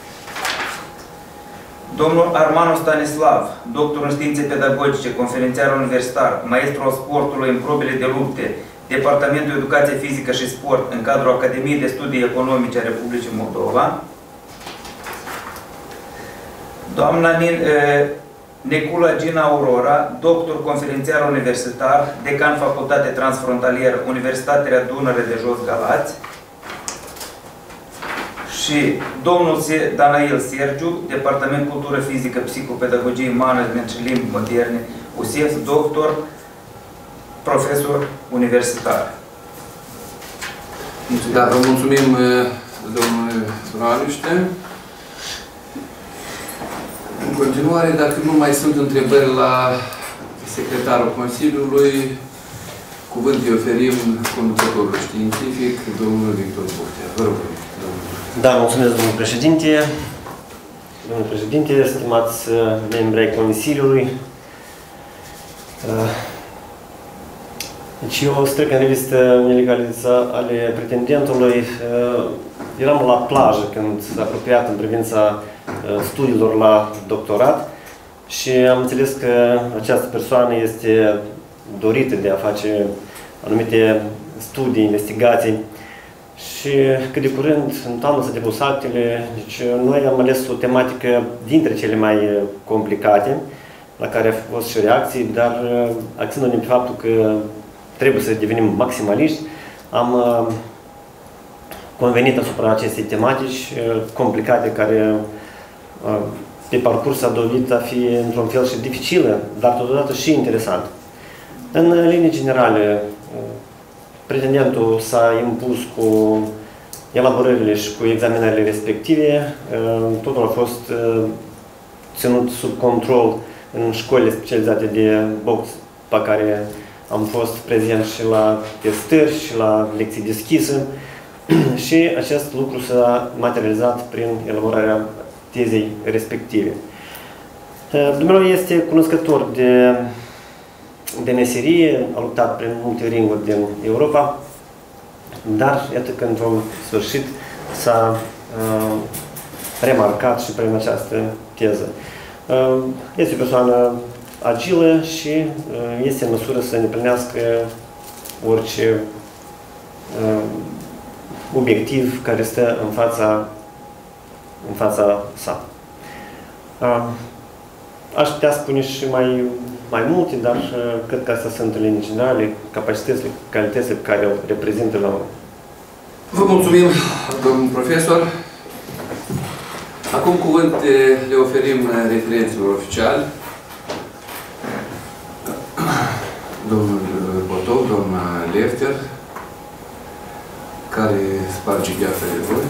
Speaker 3: Domnul Armanu Stanislav, doctor în științe pedagogice, conferențiar universitar, maestru al sportului în probele de lupte, Departamentul Educație Fizică și Sport, în cadrul Academiei de Studii Economice a Republicii Moldova. Doamna Necula Gina Aurora, doctor conferențiar universitar, decan Facultate Transfrontalieră, Universitatea Dunăre de Jos, Galați. Și domnul Danail Sergiu, Departament Cultură Fizică, Psihopedagogie, Management și Limbi Moderne, U S E F, doctor, profesor universitar.
Speaker 1: Da, vă mulțumim, domnule Raliște. În continuare, dacă nu mai sunt întrebări la secretarul Consiliului, cuvânt îi oferim conducătorul științific, domnul Victor Burtea. Vă rog, domnul.
Speaker 7: Da, mulțumesc, domnul președinte. Domnul președinte, stimați membri ai Consiliului. Deci eu strec în revistă unele calități ale pretendentului. Eram la plajă când s-a apropiat în privința studiilor la doctorat și am înțeles că această persoană este dorită de a face anumite studii, investigații și cât de curând, în toamnă s-a depus actele, deci noi am ales o tematică dintre cele mai complicate, la care au fost și reacții, dar acționând pe faptul că trebuie să devenim maximaliști, am convenit asupra acestei tematici complicate, care pe parcurs a dovedit a fi într-un fel și dificilă, dar totodată și interesant. În linii generale, pretendentul s-a impus cu elaborările și cu examinările respective. Totul a fost ținut sub control în școlile specializate de box, pe care am fost prezent și la testări și la lecții deschise și acest lucru s-a materializat prin elaborarea tezei respective. Dumnealui este cunoscător de, de meserie, a luptat prin multe ringuri din Europa, dar iată că într-un sfârșit s-a uh, remarcat și prin această teză. Uh, este o persoană agilă și uh, este în măsură să îndeplinească orice uh, obiectiv care stă în fața, în fața sa. Uh, aș putea spune și mai, mai multe, dar uh, cred că astea sunt în linii generale, capacitățile, calitățile pe care o reprezintă la urmă.
Speaker 1: Vă mulțumim, domnul profesor. Acum cuvânt le oferim referenților oficiali. Domnul Botov, doamna Lefter, care sparge gheața de voi.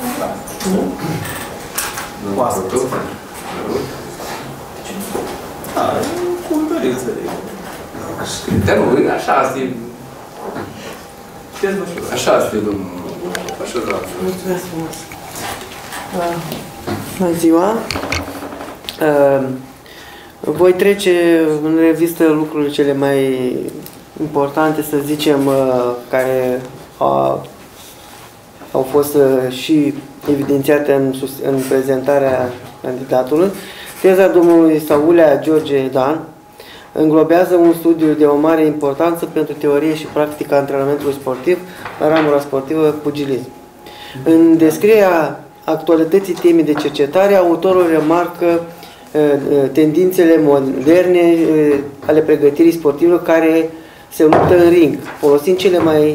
Speaker 1: Domnul Botov, vă rog.
Speaker 8: Da, cu dorință de...
Speaker 1: Dar nu, așa asta e... Așa asta e, domnul. Așa, da.
Speaker 9: Mulțumesc frumos. Bună ziua. Voi trece în revistă lucrurile cele mai importante, să zicem, care au fost și evidențiate în, în prezentarea candidatului. Teza domnului Saulea George Dan înglobează un studiu de o mare importanță pentru teorie și practica antrenamentului sportiv la ramura sportivă pugilism. În descrierea actualității temei de cercetare, autorul remarcă tendințele moderne ale pregătirii sportive care se luptă în ring, folosind cele mai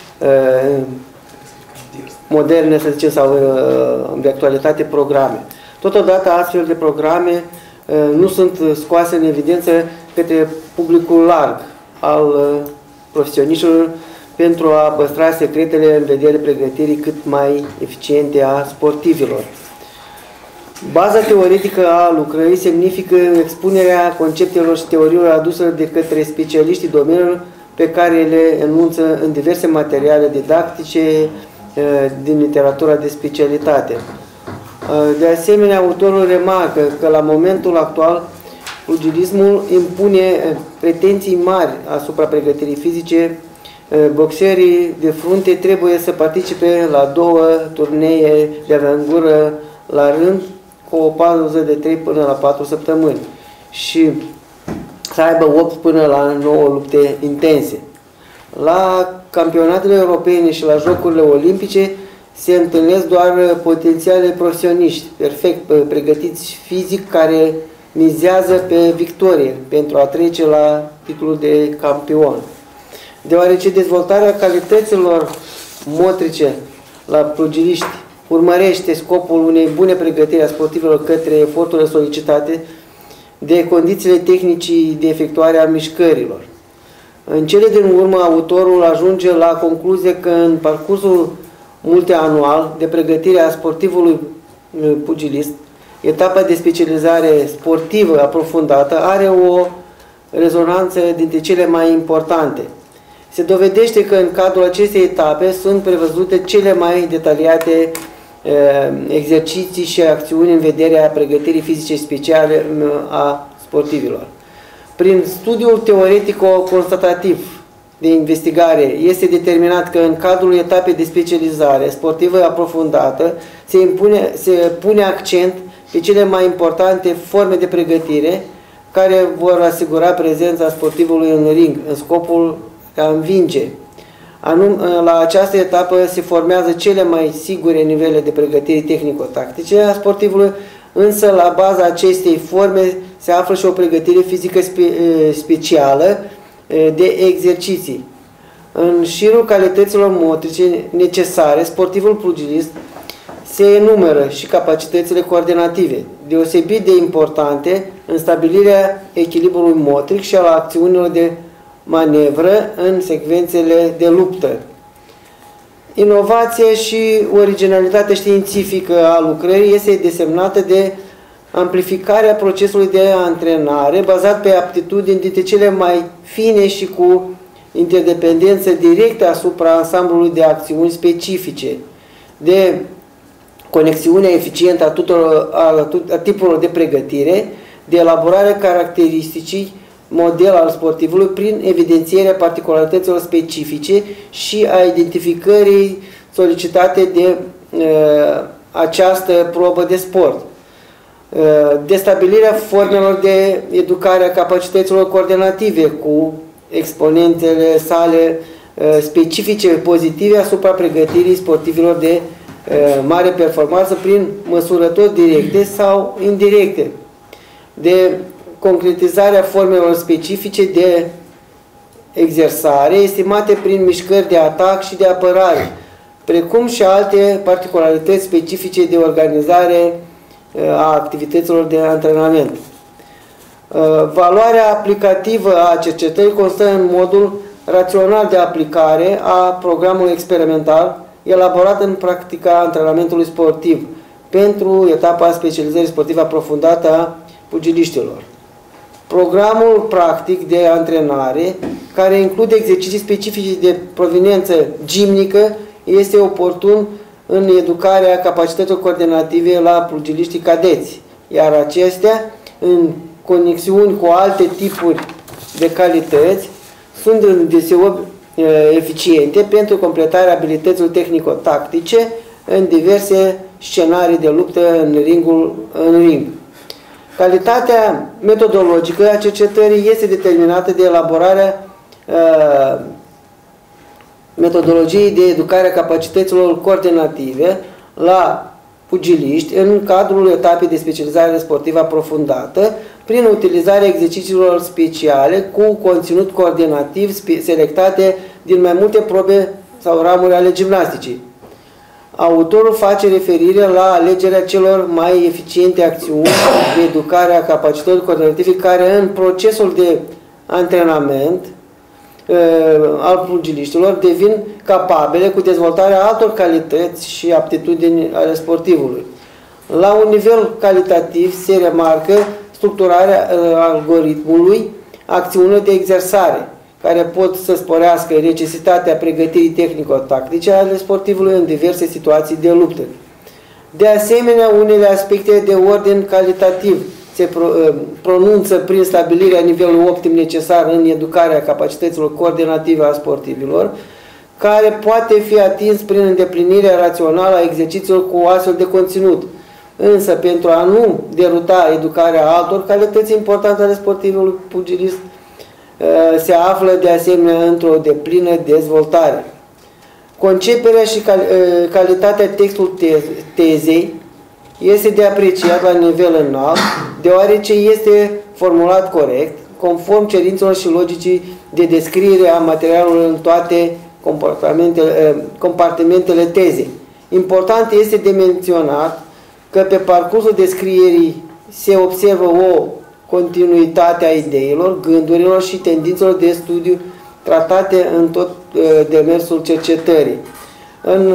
Speaker 9: moderne, să zicem, sau de actualitate programe. Totodată, astfel de programe nu sunt scoase în evidență către publicul larg al profesioniștilor pentru a păstra secretele în vederea pregătirii cât mai eficiente a sportivilor. Baza teoretică a lucrării semnifică expunerea conceptelor și teoriilor aduse de către specialiștii domeniului pe care le enunță în diverse materiale didactice din literatura de specialitate. De asemenea, autorul remarcă că la momentul actual pugilismul impune pretenții mari asupra pregătirii fizice. Boxerii de frunte trebuie să participe la două turnee de avangură la rând, cu o pauză de trei până la patru săptămâni și să aibă opt până la nouă lupte intense. La campionatele europene și la Jocurile Olimpice se întâlnesc doar potențiale profesioniști perfect pregătiți fizic care mizează pe victorie pentru a trece la titlul de campion. Deoarece dezvoltarea calităților motrice la pugiliști urmărește scopul unei bune pregătiri a sportivilor către eforturile solicitate de condițiile tehnicii de efectuare a mișcărilor. În cele din urmă, autorul ajunge la concluzie că în parcursul multianual de pregătire a sportivului pugilist, etapa de specializare sportivă aprofundată are o rezonanță dintre cele mai importante. Se dovedește că în cadrul acestei etape sunt prevăzute cele mai detaliate exerciții și acțiuni în vederea pregătirii fizice speciale a sportivilor. Prin studiul teoretico-constatativ de investigare este determinat că în cadrul etapei de specializare sportivă aprofundată se, impune, se pune accent pe cele mai importante forme de pregătire care vor asigura prezența sportivului în ring, în scopul de a învinge. Anum, la această etapă se formează cele mai sigure nivele de pregătire tehnico-tactice a sportivului, însă la baza acestei forme se află și o pregătire fizică spe, specială de exerciții. În șirul calităților motrice necesare, sportivul pugilist se enumeră și capacitățile coordinative, deosebit de importante în stabilirea echilibrului motric și al acțiunilor de manevră în secvențele de luptă. Inovația și originalitatea științifică a lucrării este desemnată de amplificarea procesului de antrenare bazat pe aptitudini dintre cele mai fine și cu interdependență directă asupra ansamblului de acțiuni specifice, de conexiunea eficientă a, tuturor, a, a tipurilor de pregătire, de elaborarea caracteristicii model al sportivului prin evidențierea particularităților specifice și a identificării solicitate de uh, această probă de sport. Uh, de stabilirea formelor de educare a capacităților coordinative cu exponentele sale uh, specifice pozitive asupra pregătirii sportivilor de uh, mare performanță prin măsurători directe sau indirecte. De concretizarea formelor specifice de exersare estimate prin mișcări de atac și de apărare, precum și alte particularități specifice de organizare a activităților de antrenament. Valoarea aplicativă a cercetării constă în modul rațional de aplicare a programului experimental elaborat în practica antrenamentului sportiv pentru etapa specializării sportive aprofundată a pugiliștilor. Programul practic de antrenare, care include exerciții specifice de proveniență gimnică, este oportun în educarea capacităților coordinative la pugiliștii cadeți, iar acestea, în conexiuni cu alte tipuri de calități, sunt deseori eficiente pentru completarea abilităților tehnico-tactice în diverse scenarii de luptă în, ringul, în ring. Calitatea metodologică a cercetării este determinată de elaborarea uh, metodologiei de educare a capacităților coordinative la pugiliști în cadrul etapei de specializare sportivă aprofundată prin utilizarea exercițiilor speciale cu conținut coordinativ selectate din mai multe probe sau ramuri ale gimnasticii. Autorul face referire la alegerea celor mai eficiente acțiuni de educare a capacităților coordinative care în procesul de antrenament uh, al pugiliștilor devin capabile cu dezvoltarea altor calități și aptitudini ale sportivului. La un nivel calitativ se remarcă structurarea uh, algoritmului acțiunilor de exersare, care pot să sporească necesitatea pregătirii tehnico-tactice ale sportivului în diverse situații de luptă. De asemenea, unele aspecte de ordin calitativ se pronunță prin stabilirea nivelului optim necesar în educarea capacităților coordinative a sportivilor, care poate fi atins prin îndeplinirea rațională a exercițiilor cu astfel de conținut. Însă, pentru a nu deruta educarea altor calități importante ale sportivului pugilist, se află de asemenea într-o deplină dezvoltare. Conceperea și cal calitatea textului tezei este de apreciat la nivel înalt, deoarece este formulat corect, conform cerințelor și logicii de descriere a materialului în toate compartimentele tezei. Important este de menționat că pe parcursul descrierii se observă o continuitate a ideilor, gândurilor și tendințelor de studiu tratate în tot demersul cercetării. În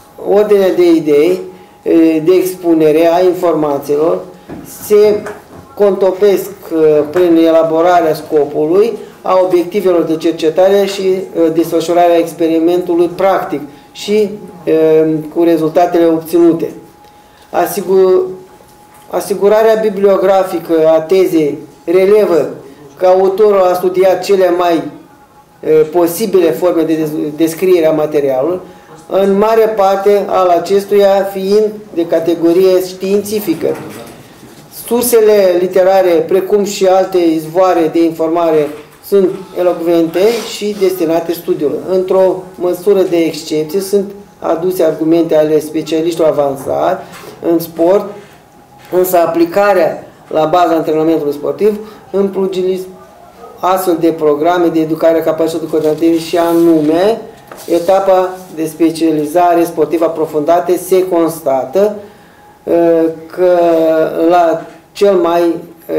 Speaker 9: ordinea de idei de expunere a informațiilor se contopesc prin elaborarea scopului, a obiectivelor de cercetare și desfășurarea experimentului practic și cu rezultatele obținute. Asigur, asigurarea bibliografică a tezei relevă că autorul a studiat cele mai posibile forme de descriere a materialului, în mare parte al acestuia fiind de categorie științifică. Sursele literare, precum și alte izvoare de informare, sunt elocvente și destinate studiului. Într-o măsură de excepție sunt aduse argumente ale specialiștilor avansați în sport, însă aplicarea la baza antrenamentului sportiv în pugilism astfel de programe de educare capacității coordinative și anume etapa de specializare sportivă aprofundate se constată că la cel mai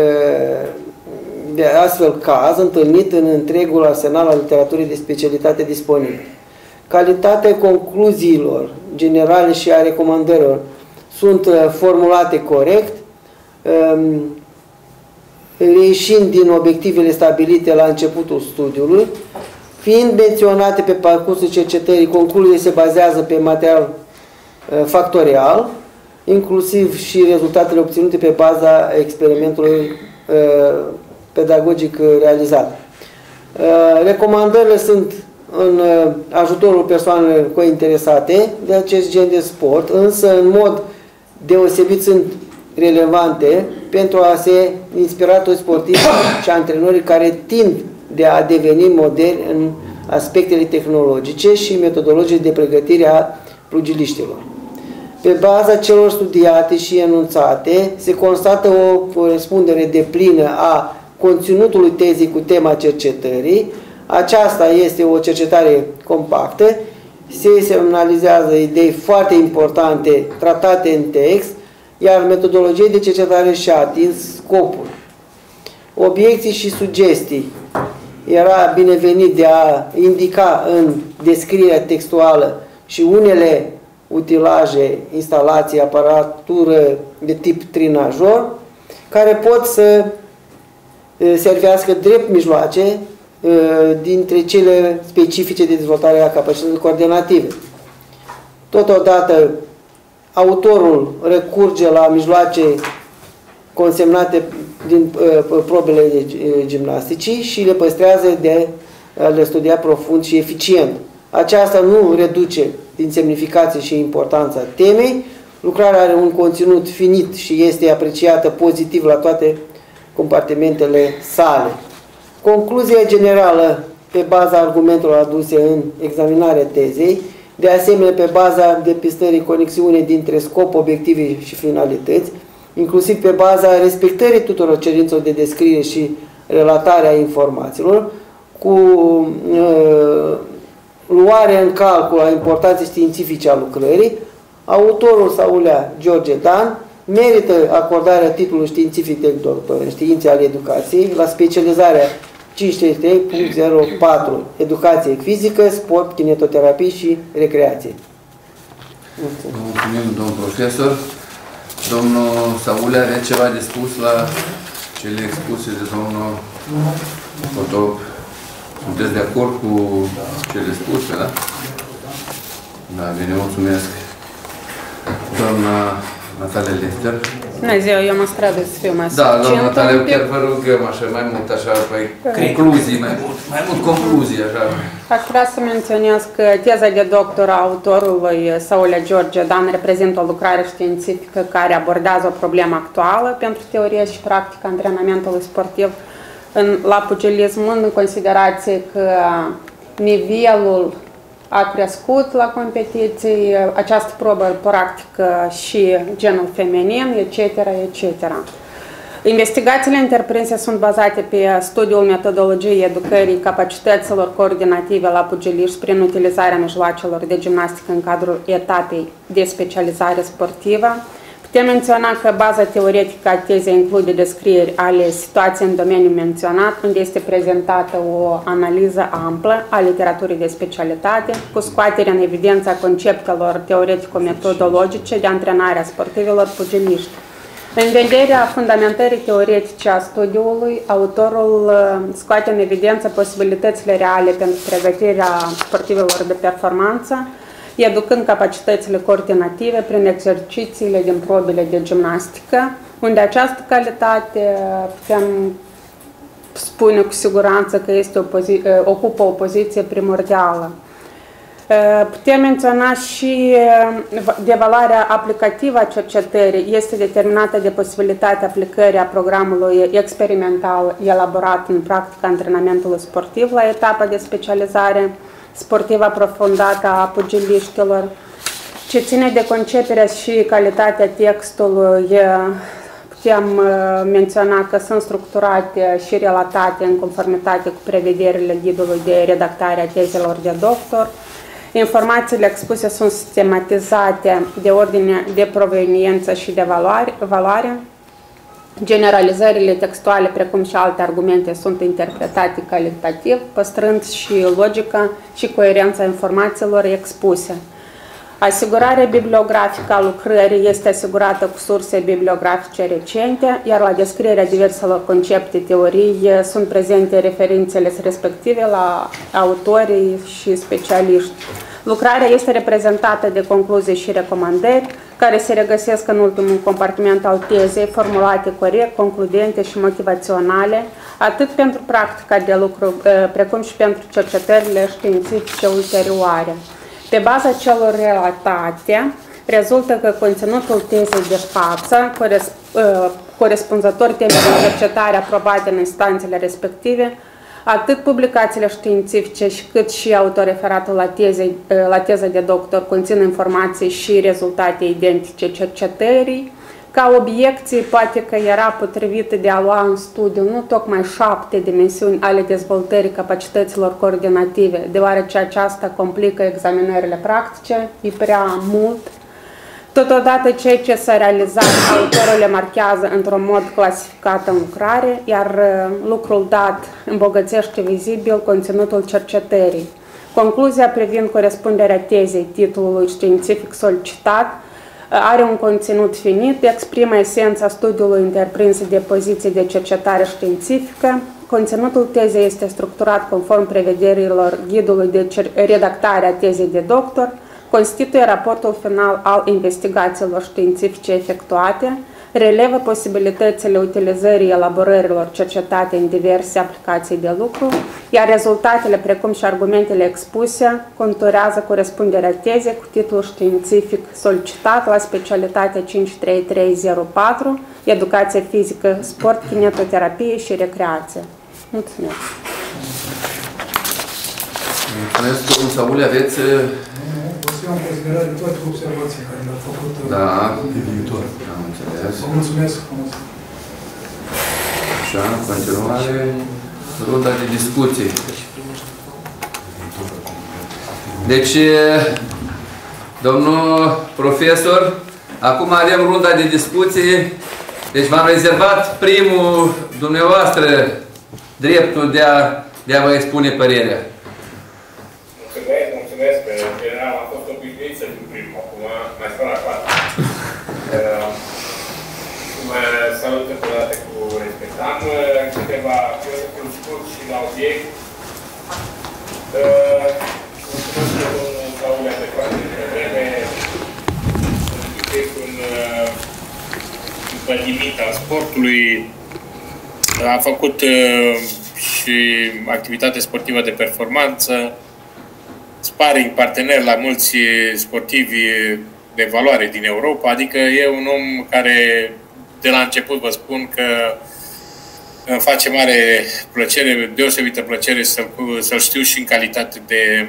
Speaker 9: de astfel caz întâlnit în întregul arsenal al literaturii de specialitate disponibil. Calitatea concluziilor generale și a recomandărilor sunt formulate corect, reieșind din obiectivele stabilite la începutul studiului, fiind menționate pe parcursul cercetării, concluziile se bazează pe material factorial, inclusiv și rezultatele obținute pe baza experimentului pedagogic realizat. Recomandările sunt în ajutorul persoanelor cointeresate de acest gen de sport, însă în mod deosebit sunt relevante pentru a se inspira toți sportivi și antrenorii care tind de a deveni moderni în aspectele tehnologice și metodologice de pregătire a pugiliștilor. Pe baza celor studiate și enunțate, se constată o corespundere deplină a conținutului tezei cu tema cercetării. Aceasta este o cercetare compactă, se semnalizează idei foarte importante tratate în text, iar metodologia de cercetare și-a atins scopul. Obiecții și sugestii. Era binevenit de a indica în descrierea textuală și unele utilaje, instalații, aparatură de tip trinajor, care pot să servească drept mijloace dintre cele specifice de dezvoltare a capacității coordinative. Totodată, autorul recurge la mijloace consemnate din probele gimnasticii și le păstrează de a le studia profund și eficient. Aceasta nu reduce din semnificație și importanța temei. Lucrarea are un conținut finit și este apreciată pozitiv la toate compartimentele sale. Concluzia generală pe baza argumentelor aduse în examinarea tezei, de asemenea pe baza depistării conexiunii dintre scop, obiective și finalități, inclusiv pe baza respectării tuturor cerințelor de descriere și relatarea informațiilor, cu uh, luarea în calcul a importanței științifice a lucrării, autorul Saulea George Dan merită acordarea titlului științific de doctor în științe ale educației la specializarea cinci trei trei punct zero patru Educație fizică, sport, kinetoterapie și recreație.
Speaker 1: Mulțumim. Mulțumim, domnul profesor. Domnul Saulea are ceva de spus la cele expuse de domnul Potop. Sunteți de acord cu cele spuse, da? Da, bine, mulțumesc. Doamna Natalia Lester.
Speaker 10: Bună ziua, eu mă străduiesc să fiu mai
Speaker 1: Da, doamna Natalia, chiar vă rugăm așa, mai mult așa, mai concluzii, mai mult, mai mult concluzii, așa.
Speaker 10: Aș vrea să menționez că teza de doctor a autorului Saulea George Dan reprezintă o lucrare științifică care abordează o problemă actuală pentru teorie și practică antrenamentului sportiv în, la pugilism, în considerație că nivelul a crescut la competiții, această probă practică și genul feminin, et cetera, et cetera. Investigațiile întreprinse sunt bazate pe studiul metodologiei educării capacităților coordinative la pugiliști prin utilizarea mijloacelor de gimnastică în cadrul etapei de specializare sportivă. Putem menționa că baza teoretică a tezei include descrieri ale situației în domeniul menționat, unde este prezentată o analiză amplă a literaturii de specialitate, cu scoaterea în evidență a conceptelor teoretico-metodologice de antrenare a sportivilor pugiliști. În vederea fundamentării teoretice a studiului, autorul scoate în evidență posibilitățile reale pentru pregătirea sportivilor de performanță, educând capacitățile coordinative prin exercițiile din probele de gimnastică, unde această calitate putem spune cu siguranță că este o ocupă o poziție primordială. Putem menționa și devaluarea aplicativă a cercetării este determinată de posibilitatea aplicării a programului experimental elaborat în practica antrenamentului sportiv la etapa de specializare sportivă aprofundată a pugiliștilor, ce ține de conceperea și calitatea textului. Putem menționa că sunt structurate și relatate în conformitate cu prevederile ghidului de redactare a tezelor de doctor. Informațiile expuse sunt sistematizate de ordine de proveniență și de valoare, valoare. Generalizările textuale, precum și alte argumente, sunt interpretate calitativ, păstrând și logica și coerența informațiilor expuse. Asigurarea bibliografică a lucrării este asigurată cu surse bibliografice recente, iar la descrierea diverselor concepte, teorii, sunt prezente referințele respective la autorii și specialiști. Lucrarea este reprezentată de concluzii și recomandări, care se regăsesc în ultimul compartiment al tezei, formulate corect, concludente și motivaționale, atât pentru practica de lucru, precum și pentru cercetările științifice ulterioare. Pe baza celor relatate, rezultă că conținutul tezei de față, corespunzător temei de cercetare aprobate în instanțele respective, atât publicațiile științifice cât și autoreferatul la, tezei, la teză de doctor conțin informații și rezultate identice cercetării. Ca obiecție, poate că era potrivit de a lua în studiu nu tocmai șapte dimensiuni ale dezvoltării capacităților coordinative, deoarece aceasta complică examinările practice, e prea mult. Totodată, ceea ce s-a realizat, autorul le marchează într-un mod clasificat în lucrare, iar lucrul dat îmbogățește vizibil conținutul cercetării. Concluzia privind corespunderea tezei titlului științific solicitat are un conținut finit, exprimă esența studiului întreprins de poziții de cercetare științifică. Conținutul tezei este structurat conform prevederilor ghidului de redactare a tezei de doctor, constituie raportul final al investigațiilor științifice efectuate, relevă posibilitățile utilizării elaborărilor cercetate în diverse aplicații de lucru, iar rezultatele, precum și argumentele expuse, conturează corespunderea tezei cu titlul științific solicitat la specialitatea cinci trei trei zero patru, educație fizică, sport, kinetoterapie și recreație. Mulțumesc!
Speaker 1: Mulțumesc, domnul Sauli, aveți...
Speaker 4: O să iau în considerare toate observații care le-au făcut
Speaker 1: da.
Speaker 4: de viitor.
Speaker 1: Am înțeles.
Speaker 4: Vă mulțumesc.
Speaker 1: Așa, în continuare, runda de discuții. Deci, domnul profesor, acum avem runda de discuții. Deci v-am rezervat primul dumneavoastră dreptul de a, de a vă expune părerea.
Speaker 2: Mulțumesc, mulțumesc. În general am fost obișnuit să fiu primul, acum mai stau la coadă. Mă salut încă o dată cu respect. Am câteva lucruri scurt și la obiect. Mulțumesc că domnul Sauli a trecut de vreme un împădimit al sportului. A făcut și activitate sportivă de performanță, sparring partener la mulți sportivi de valoare din Europa, adică e un om care de la început vă spun că îmi face mare plăcere, deosebită plăcere să-l să știu și în calitate de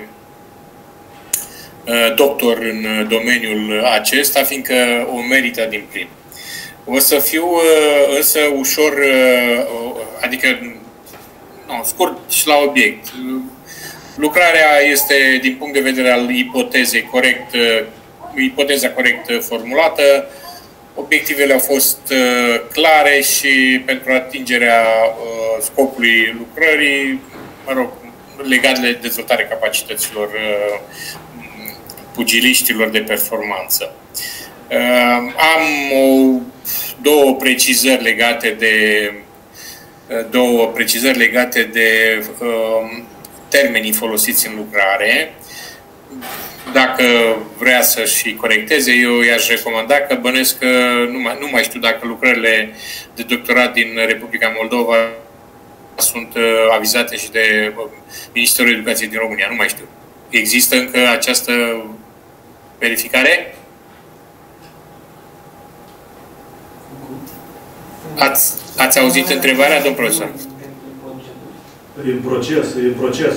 Speaker 2: uh, doctor în domeniul acesta, fiindcă o merită din plin. O să fiu uh, însă ușor, uh, adică no, scurt și la obiect. Lucrarea este, din punct de vedere al ipotezei, corect, ipoteza corect formulată. Obiectivele au fost clare și pentru atingerea scopului lucrării, mă rog, legat de dezvoltarea capacităților pugiliștilor de performanță. Am o două precizări legate de două precizări legate de uh, termenii folosiți în lucrare. Dacă vrea să-și corecteze, eu i-aș recomanda că bănesc că nu mai, nu mai știu dacă lucrările de doctorat din Republica Moldova sunt uh, avizate și de uh, Ministerul Educației din România. Nu mai știu. Există încă această verificare? Ați, ați auzit întrebarea, domn profesor?
Speaker 5: E în proces, e în proces.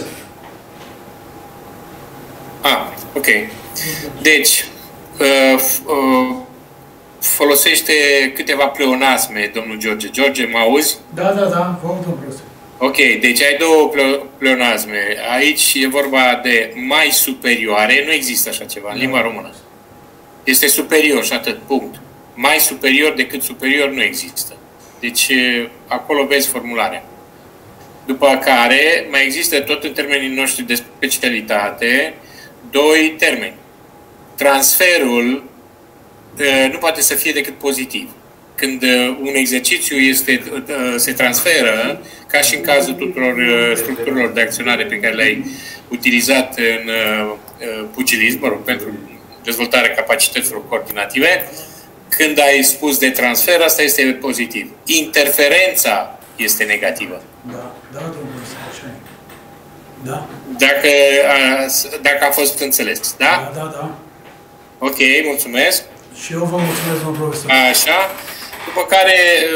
Speaker 2: Ah, ok. Deci, uh, uh, folosește câteva pleonasme, domnul George. George, mă auzi?
Speaker 4: Da, da, da, vă aud, domn profesor.
Speaker 2: Ok, deci ai două pleonasme. Aici e vorba de mai superioare. Nu există așa ceva în limba română. Este superior și atât, punct. Mai superior decât superior nu există. Deci, acolo vezi formularea. După care, mai există tot în termenii noștri de specialitate, doi termeni. Transferul nu poate să fie decât pozitiv. Când un exercițiu este, se transferă, ca și în cazul tuturor structurilor de acționare pe care le-ai utilizat în pugilism, mă rog, pentru dezvoltarea capacităților coordinative, când ai spus de transfer, asta este pozitiv. Interferența este negativă.
Speaker 4: Da, da, domnule, așa e. Da.
Speaker 2: Dacă a, dacă a fost înțeles, da?
Speaker 4: Da, da, da.
Speaker 2: Ok, mulțumesc.
Speaker 4: Și eu vă mulțumesc, domnul profesor.
Speaker 2: Așa. După care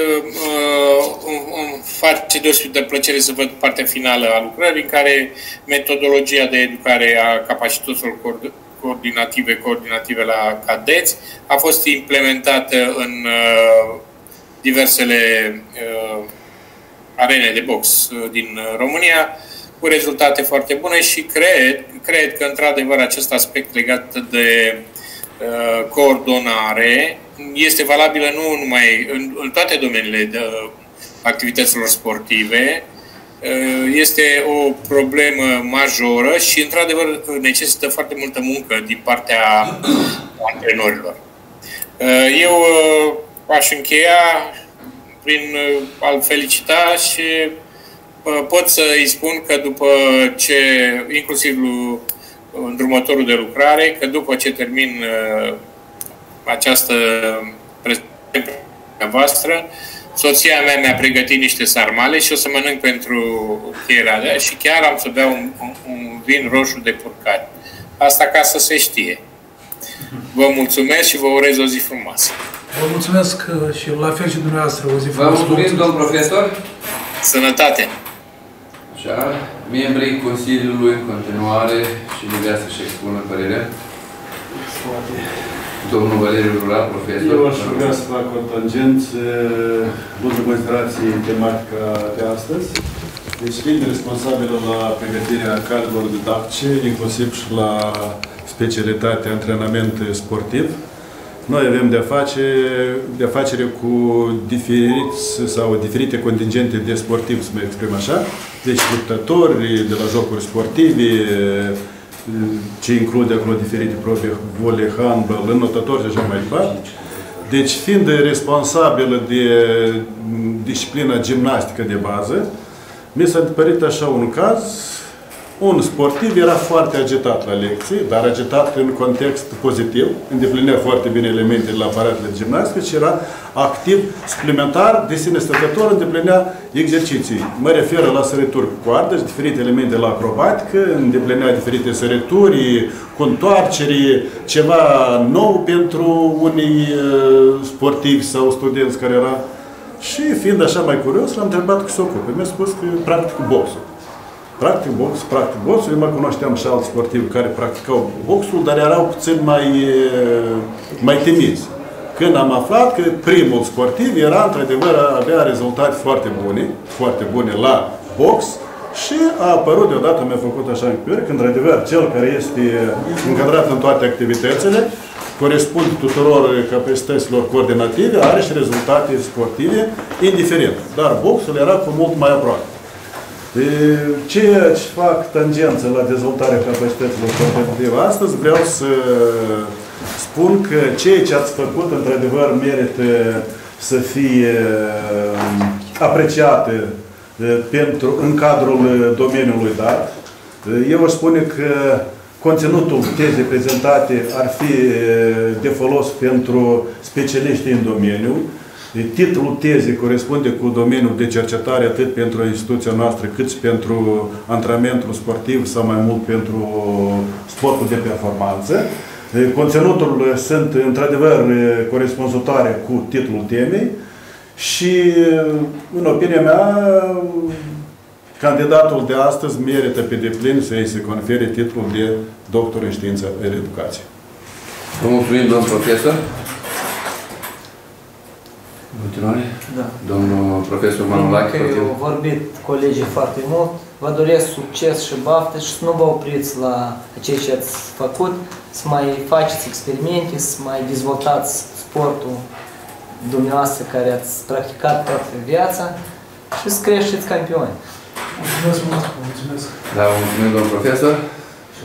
Speaker 2: uh, îmi face deosebit de plăcere să văd partea finală a lucrării, în care metodologia de educare a capacităților coordinative, coordinative la cadeți a fost implementată în uh, diversele uh, arene de box din România, cu rezultate foarte bune și cred, cred că, într-adevăr, acest aspect legat de uh, coordonare este valabilă nu numai în, în toate domeniile de uh, activităților sportive, uh, este o problemă majoră și, într-adevăr, necesită foarte multă muncă din partea antrenorilor. Uh, eu uh, aș încheia prin a-l felicita și uh, pot să-i spun că după ce, inclusiv îndrumătorul de lucrare, că după ce termin uh, această prezentare voastră, soția mea mi-a pregătit niște sarmale și o să mănânc pentru încheierea de și chiar am să beau un, un, un vin roșu de purcari. Asta ca să se știe. Vă mulțumesc și vă urez o zi frumoasă.
Speaker 4: Vă mulțumesc și la fel și dumneavoastră o zi frumoasă.
Speaker 1: Vă mulțumim, domn profesor.
Speaker 2: Sănătate!
Speaker 1: Așa, membrii Consiliului în continuare și vrea să-și expună părerea. Domnul Valeriu Rural, profesor.
Speaker 5: Eu aș ruga să fac o tangență, luând în considerație tematica de astăzi. Deci, fiind responsabilă la pregătirea cadrelor didactice, inclusiv și la specialitatea antrenament sportiv, noi avem de-a face, de-a facere cu diferiți sau diferite contingente de sportivi, să mă exprim așa. Deci, luptători de la jocuri sportive, ce include acolo diferite probe, volei, handball, înotători și așa mai departe. Deci, fiind responsabilă de disciplina gimnastică de bază, mi s-a părut așa un caz. Un sportiv era foarte agitat la lecții, dar agitat în context pozitiv, îndeplinea foarte bine elementele la aparatele de gimnastică și era activ, suplimentar, de sine stătător, îndeplinea exerciții. Mă referă la sărituri cu coardă și diferite elemente la acrobatică, îndeplinea diferite sărituri, contoarceri, ceva nou pentru unii sportivi sau studenți care era. Și fiind așa mai curios, l-am întrebat că se ocupe. Mi-a spus că practic boxul. Practic box, practic boxul. Eu mai cunoșteam și alți sportivi care practicau boxul, dar erau puțin mai, mai timizi. Când am aflat că primul sportiv era, într-adevăr, avea rezultate foarte bune, foarte bune la box și a apărut deodată, mi-a făcut așa încăpere, că, într-adevăr, cel care este încadrat în toate activitățile, corespunde tuturor capacităților coordinative, are și rezultate sportive, indiferent. Dar boxul era cu mult mai aproape. Ceea ce fac tangență la dezvoltarea capacităților coordinative astăzi, vreau să spun că ceea ce ați făcut, într-adevăr, merită să fie apreciate pentru, în cadrul domeniului dat. Eu aș spune că conținutul tezei prezentate ar fi de folos pentru specialiștii în domeniu. Titlul tezei corespunde cu domeniul de cercetare atât pentru instituția noastră cât și pentru antrenamentul sportiv sau mai mult pentru sportul de performanță. Conținutul sunt într-adevăr corespunzătoare cu titlul temei și, în opinia mea, candidatul de astăzi merită pe deplin să îi se confere titlul de doctor în știință în educație.
Speaker 1: Vă mulțumim, domnul profesor. Continuare?
Speaker 6: Da.
Speaker 1: Domnul profesor Manolache.
Speaker 6: Au vorbit colegii foarte mult. Vă doresc succes și baftă și să nu vă opriți la ceea ce ați făcut, să mai faceți experimente, să mai dezvoltați sportul dumneavoastră care ați practicat toată viața și să creșteți campioni.
Speaker 4: Mulțumesc mult! Mulțumesc!
Speaker 1: Da, mulțumim, domnul profesor. Și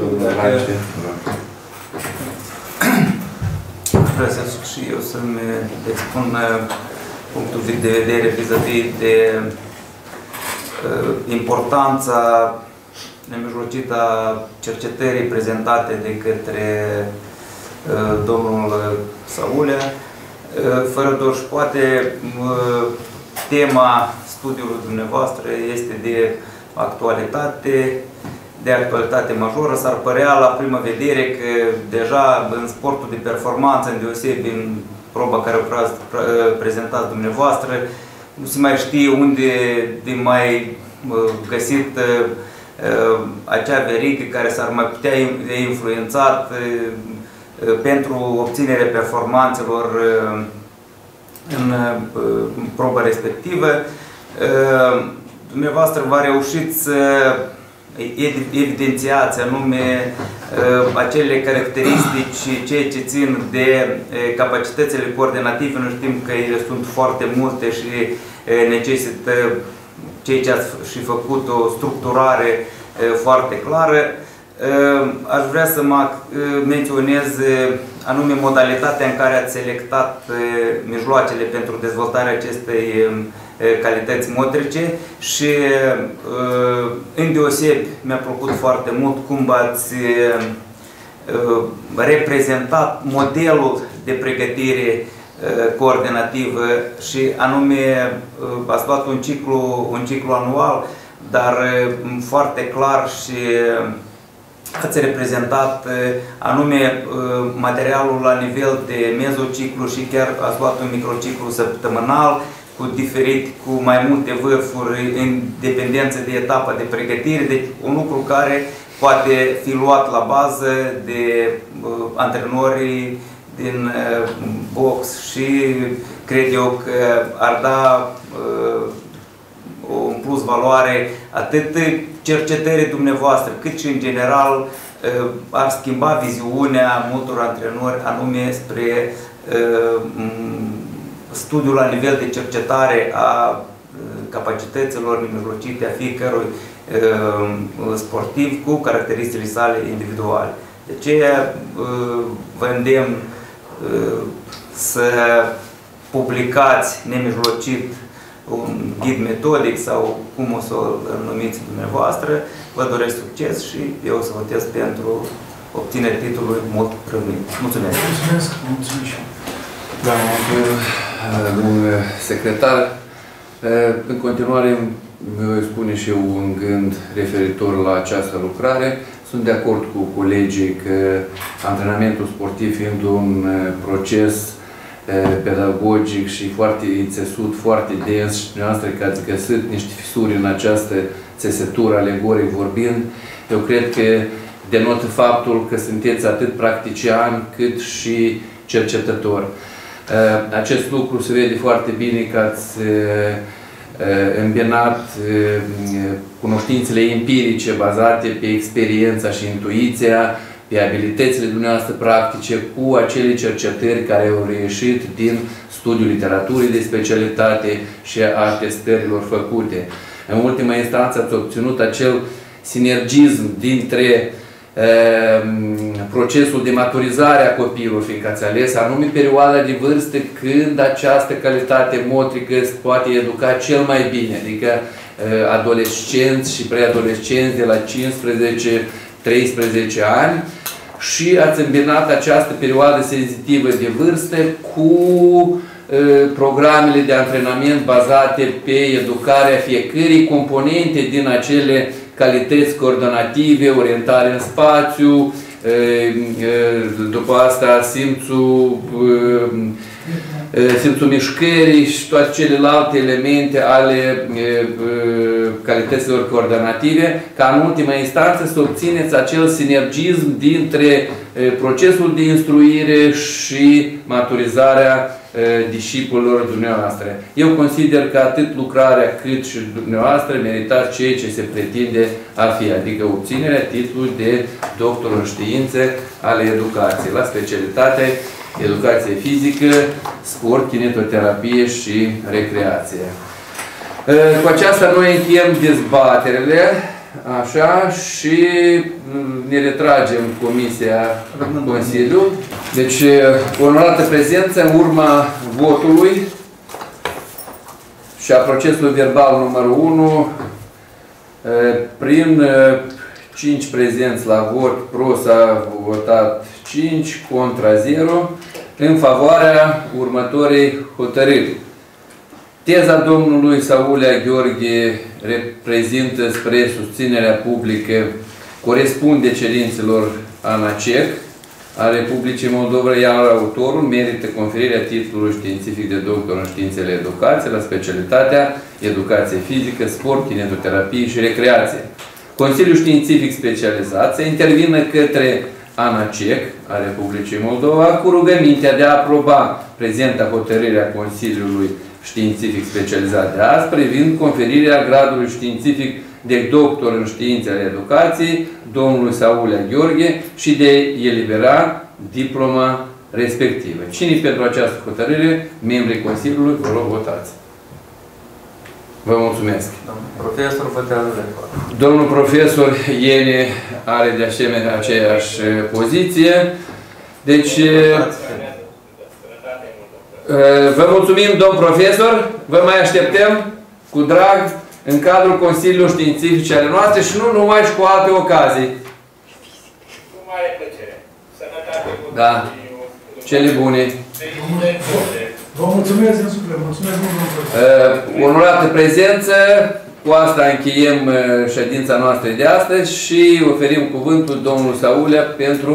Speaker 3: vreau să și eu să-mi expun punctul de vedere vis-a-vis de uh, importanța nemijlocită a cercetării prezentate de către uh, domnul Saulea. Uh, fără doar și poate, uh, tema studiului dumneavoastră este de actualitate, de actualitate majoră. S-ar părea la prima vedere că deja în sportul de performanță, îndeosebi în proba care o prezentați dumneavoastră, nu se mai știe unde de mai găsit acea verigă care s-ar mai putea influențat pentru obținerea performanțelor în proba respectivă. Dumneavoastră v-a reușit să evidențiați anume acele caracteristici, ceea ce țin de capacitățile coordinative. Noi știm că ele sunt foarte multe și necesită ceea ce ați și făcut, o structurare foarte clară. Aș vrea să mă menționez anume modalitatea în care ați selectat mijloacele pentru dezvoltarea acestei calități motrice și îndeosebi mi-a plăcut foarte mult cum v-ați reprezentat modelul de pregătire coordinativă și anume ați luat un ciclu, un ciclu anual, dar foarte clar și ați reprezentat anume materialul la nivel de mezociclu și chiar ați luat un microciclu săptămânal cu diferit, cu mai multe vârfuri în dependență de etapa de pregătire, deci un lucru care poate fi luat la bază de uh, antrenorii din uh, box și cred eu că ar da uh, un plus valoare atât cercetării dumneavoastră, cât și în general uh, ar schimba viziunea multor antrenori anume spre uh, studiul la nivel de cercetare a capacităților nemijlocite a fiecărui uh, sportiv cu caracteristicile sale individuale. De aceea uh, vă îndemn uh, să publicați nemijlocit un ghid metodic sau cum o să-l numiți dumneavoastră. Vă doresc succes și eu o să votez pentru obținerea titlului mult rămâit. Mulțumesc!
Speaker 4: Mulțumesc! Mulțumesc!
Speaker 1: Da, mulțumim, domnule secretar. În continuare, îmi spune și eu un gând referitor la această lucrare. Sunt de acord cu colegii că antrenamentul sportiv fiind un proces pedagogic și foarte țesut, foarte dens și dumneavoastră că ați găsit niște fisuri în această țesătură alegoric vorbind, eu cred că denotă faptul că sunteți atât practician cât și cercetător. Acest lucru se vede foarte bine că ați îmbinat cunoștințele empirice bazate pe experiența și intuiția, pe abilitățile dumneavoastră practice cu acele cercetări care au reieșit din studiul literaturii de specialitate și a testărilor făcute. În ultima instanță ați obținut acel sinergism dintre procesul de maturizare a copilului, fiindcă ați ales anume perioada de vârstă când această calitate motrică se poate educa cel mai bine, adică adolescenți și preadolescenți de la cincisprezece treisprezece ani, și ați îmbinat această perioadă senzitivă de vârstă cu programele de antrenament bazate pe educarea fiecărei componente din acele calități coordonative, orientare în spațiu, după asta simțul, simțul mișcării și toate celelalte elemente ale calităților coordonative, ca în ultima instanță să obțineți acel sinergism dintre procesul de instruire și maturizarea discipolilor dumneavoastră. Eu consider că atât lucrarea cât și dumneavoastră meritați ceea ce se pretinde a fi, adică obținerea titlului de doctor în științe ale educației, la specialitate educație fizică, sport, kinetoterapie și recreație. Cu aceasta noi încheiem dezbaterele, așa, și ne retragem Comisia Consiliu. Deci, onorată prezență, în urma votului și a procesului verbal numărul unu, prin cinci prezenți la vot, pro s-a votat cinci, contra zero, în favoarea următoarei hotărâri. Teza domnului Saulea Gheorghe reprezintă spre susținerea publică, corespunde cerințelor ANACEC a Republicii Moldova, iar autorul merită conferirea titlului științific de doctor în științele educației la specialitatea educație fizică, sport, kinetoterapie și recreație. Consiliul Științific Specializat să intervină către ANACEC a Republicii Moldova cu rugămintea de a aproba prezenta hotărâre a Consiliului Științific Specializat de azi privind conferirea gradului științific de doctor în științele educației domnului Saulea Gheorghe și de elibera diploma respectivă. Cine pentru această hotărâre? Membrii Consiliului, vă rog, votați. Vă mulțumesc.
Speaker 8: Domnul profesor votează de acord.
Speaker 1: Domnul profesor Iene are de asemenea aceeași poziție. Deci, vă mulțumim, domn profesor, vă mai așteptăm cu drag în cadrul Consiliului Științifice ale noastre și nu numai și cu alte ocazii.
Speaker 2: Cu mare plăcere. Sănătate.
Speaker 1: Da. Cele bune.
Speaker 4: Vă mulțumesc în suflet. Mulțumesc mult, domnul profesor.
Speaker 1: Onorată prezență, cu asta încheiem ședința noastră de astăzi și oferim cuvântul domnului Saulea pentru...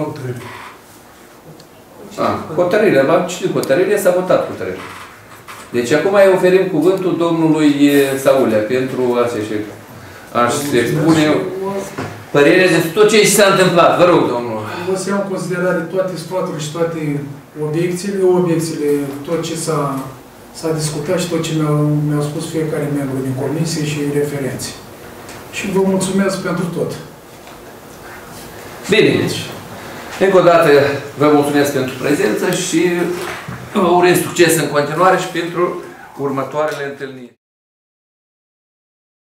Speaker 1: Ah, hotărârea, v-am citit hotărârea, s-a votat hotărârea. Deci acum îi oferim cuvântul domnului Saulea pentru a se expune părerea de tot ce s-a întâmplat. Vă rog, domnul.
Speaker 4: O să iau în considerare toate sfaturile și toate obiecțiile, obiecțiile, tot ce s-a discutat și tot ce mi-au mi spus fiecare membru din comisie și referenți. Și vă mulțumesc pentru tot.
Speaker 1: Bine, deci. Încă o dată vă mulțumesc pentru prezență și vă urez succes în continuare și pentru următoarele întâlniri.